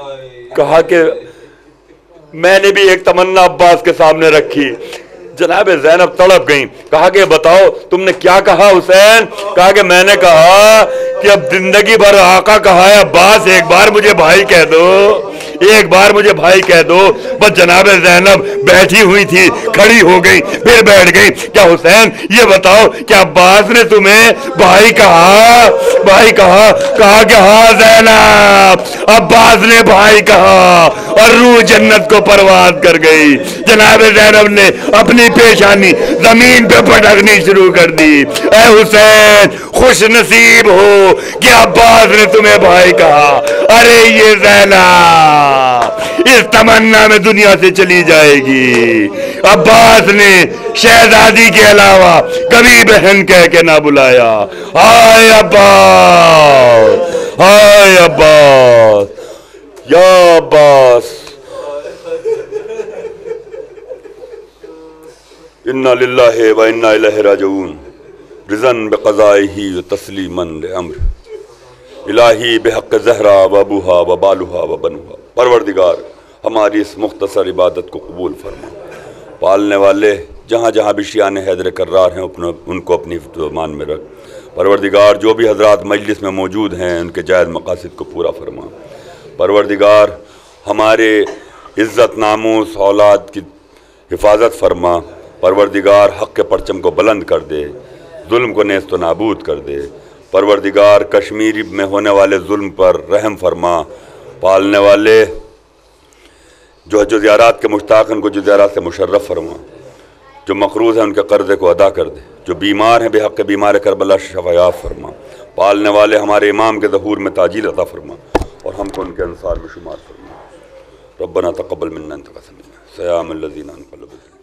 کہا کہ میں نے بھی ایک تمنا عباس کے سامنے رکھی۔ جناب زینب تڑپ گئیں۔ کہا کہ بتاؤ تم نے کیا کہا حسین؟ کہا کہ میں نے کہا کہ اب زندگی بھر آقا کہا ہے عباس ایک بار مجھے بھائی کہہ دو، ایک بار مجھے بھائی کہہ دو۔ بس جناب زینب بیٹھی ہوئی تھی، کھڑی ہو گئی، پھر بیٹھ گئی۔ کیا حسین یہ بتاؤ کہ عباس نے تمہیں بھائی کہا؟ بھائی کہا؟ کہا کہ ہاں زینب عباس نے بھائی کہا اور روح جنت کو پرواز کر گئی۔ جناب زینب نے اپنی پیشانی زمین پہ پٹکنی شروع کر دی۔ اے حسین خوش نصیب ہو کہ عباس نے تمہیں بھائی کہا۔ ارے یہ زینب اس تمنا میں دنیا سے چلی جائے گی، عباس نے شہزادی کے علاوہ کبھی بہن کہہ کے نہ بلایا۔ ہائے عباس، ہائے عباس، یا عباس، انا للہ و انا الیہ راجعون، رضاً بقضائہ و تسلیماً لامر الہی بحق زہرا و ابوہا و بالوہا و بنوہا۔ پروردگار ہماری اس مختصر عبادت کو قبول فرما۔ پالنے والے جہاں جہاں بھی شیعان حیدر کرار ہیں ان کو اپنی حفظ و امان میں رکھ۔ پروردگار جو بھی حضرات مجلس میں موجود ہیں ان کے جائز مقاصد کو پورا فرما۔ پروردگار ہمارے عزت ناموس اولاد کی حفاظت فرما۔ پروردگار حق کے پرچم کو بلند کر دے، ظلم کو نیست و نابود کر دے۔ پروردگار کشمیری میں ہونے والے ظلم پر رحم فرما۔ پالنے والے جو حج و زیارات کے مشتاق ہیں ان کو جو زیارات سے مشرف فرما۔ جو مقروض ہیں ان کے قرضے کو ادا کر دے۔ جو بیمار ہیں بے حق کے بیمار کربلا شفا یاب فرما۔ پالنے والے ہمارے امام کے ظہور میں تاجیل عطا فرما اور ہم کو ان کے انصار میں شمار فرما۔ ربنا تقبل منا انت سمیع سیام الذین انقلبوا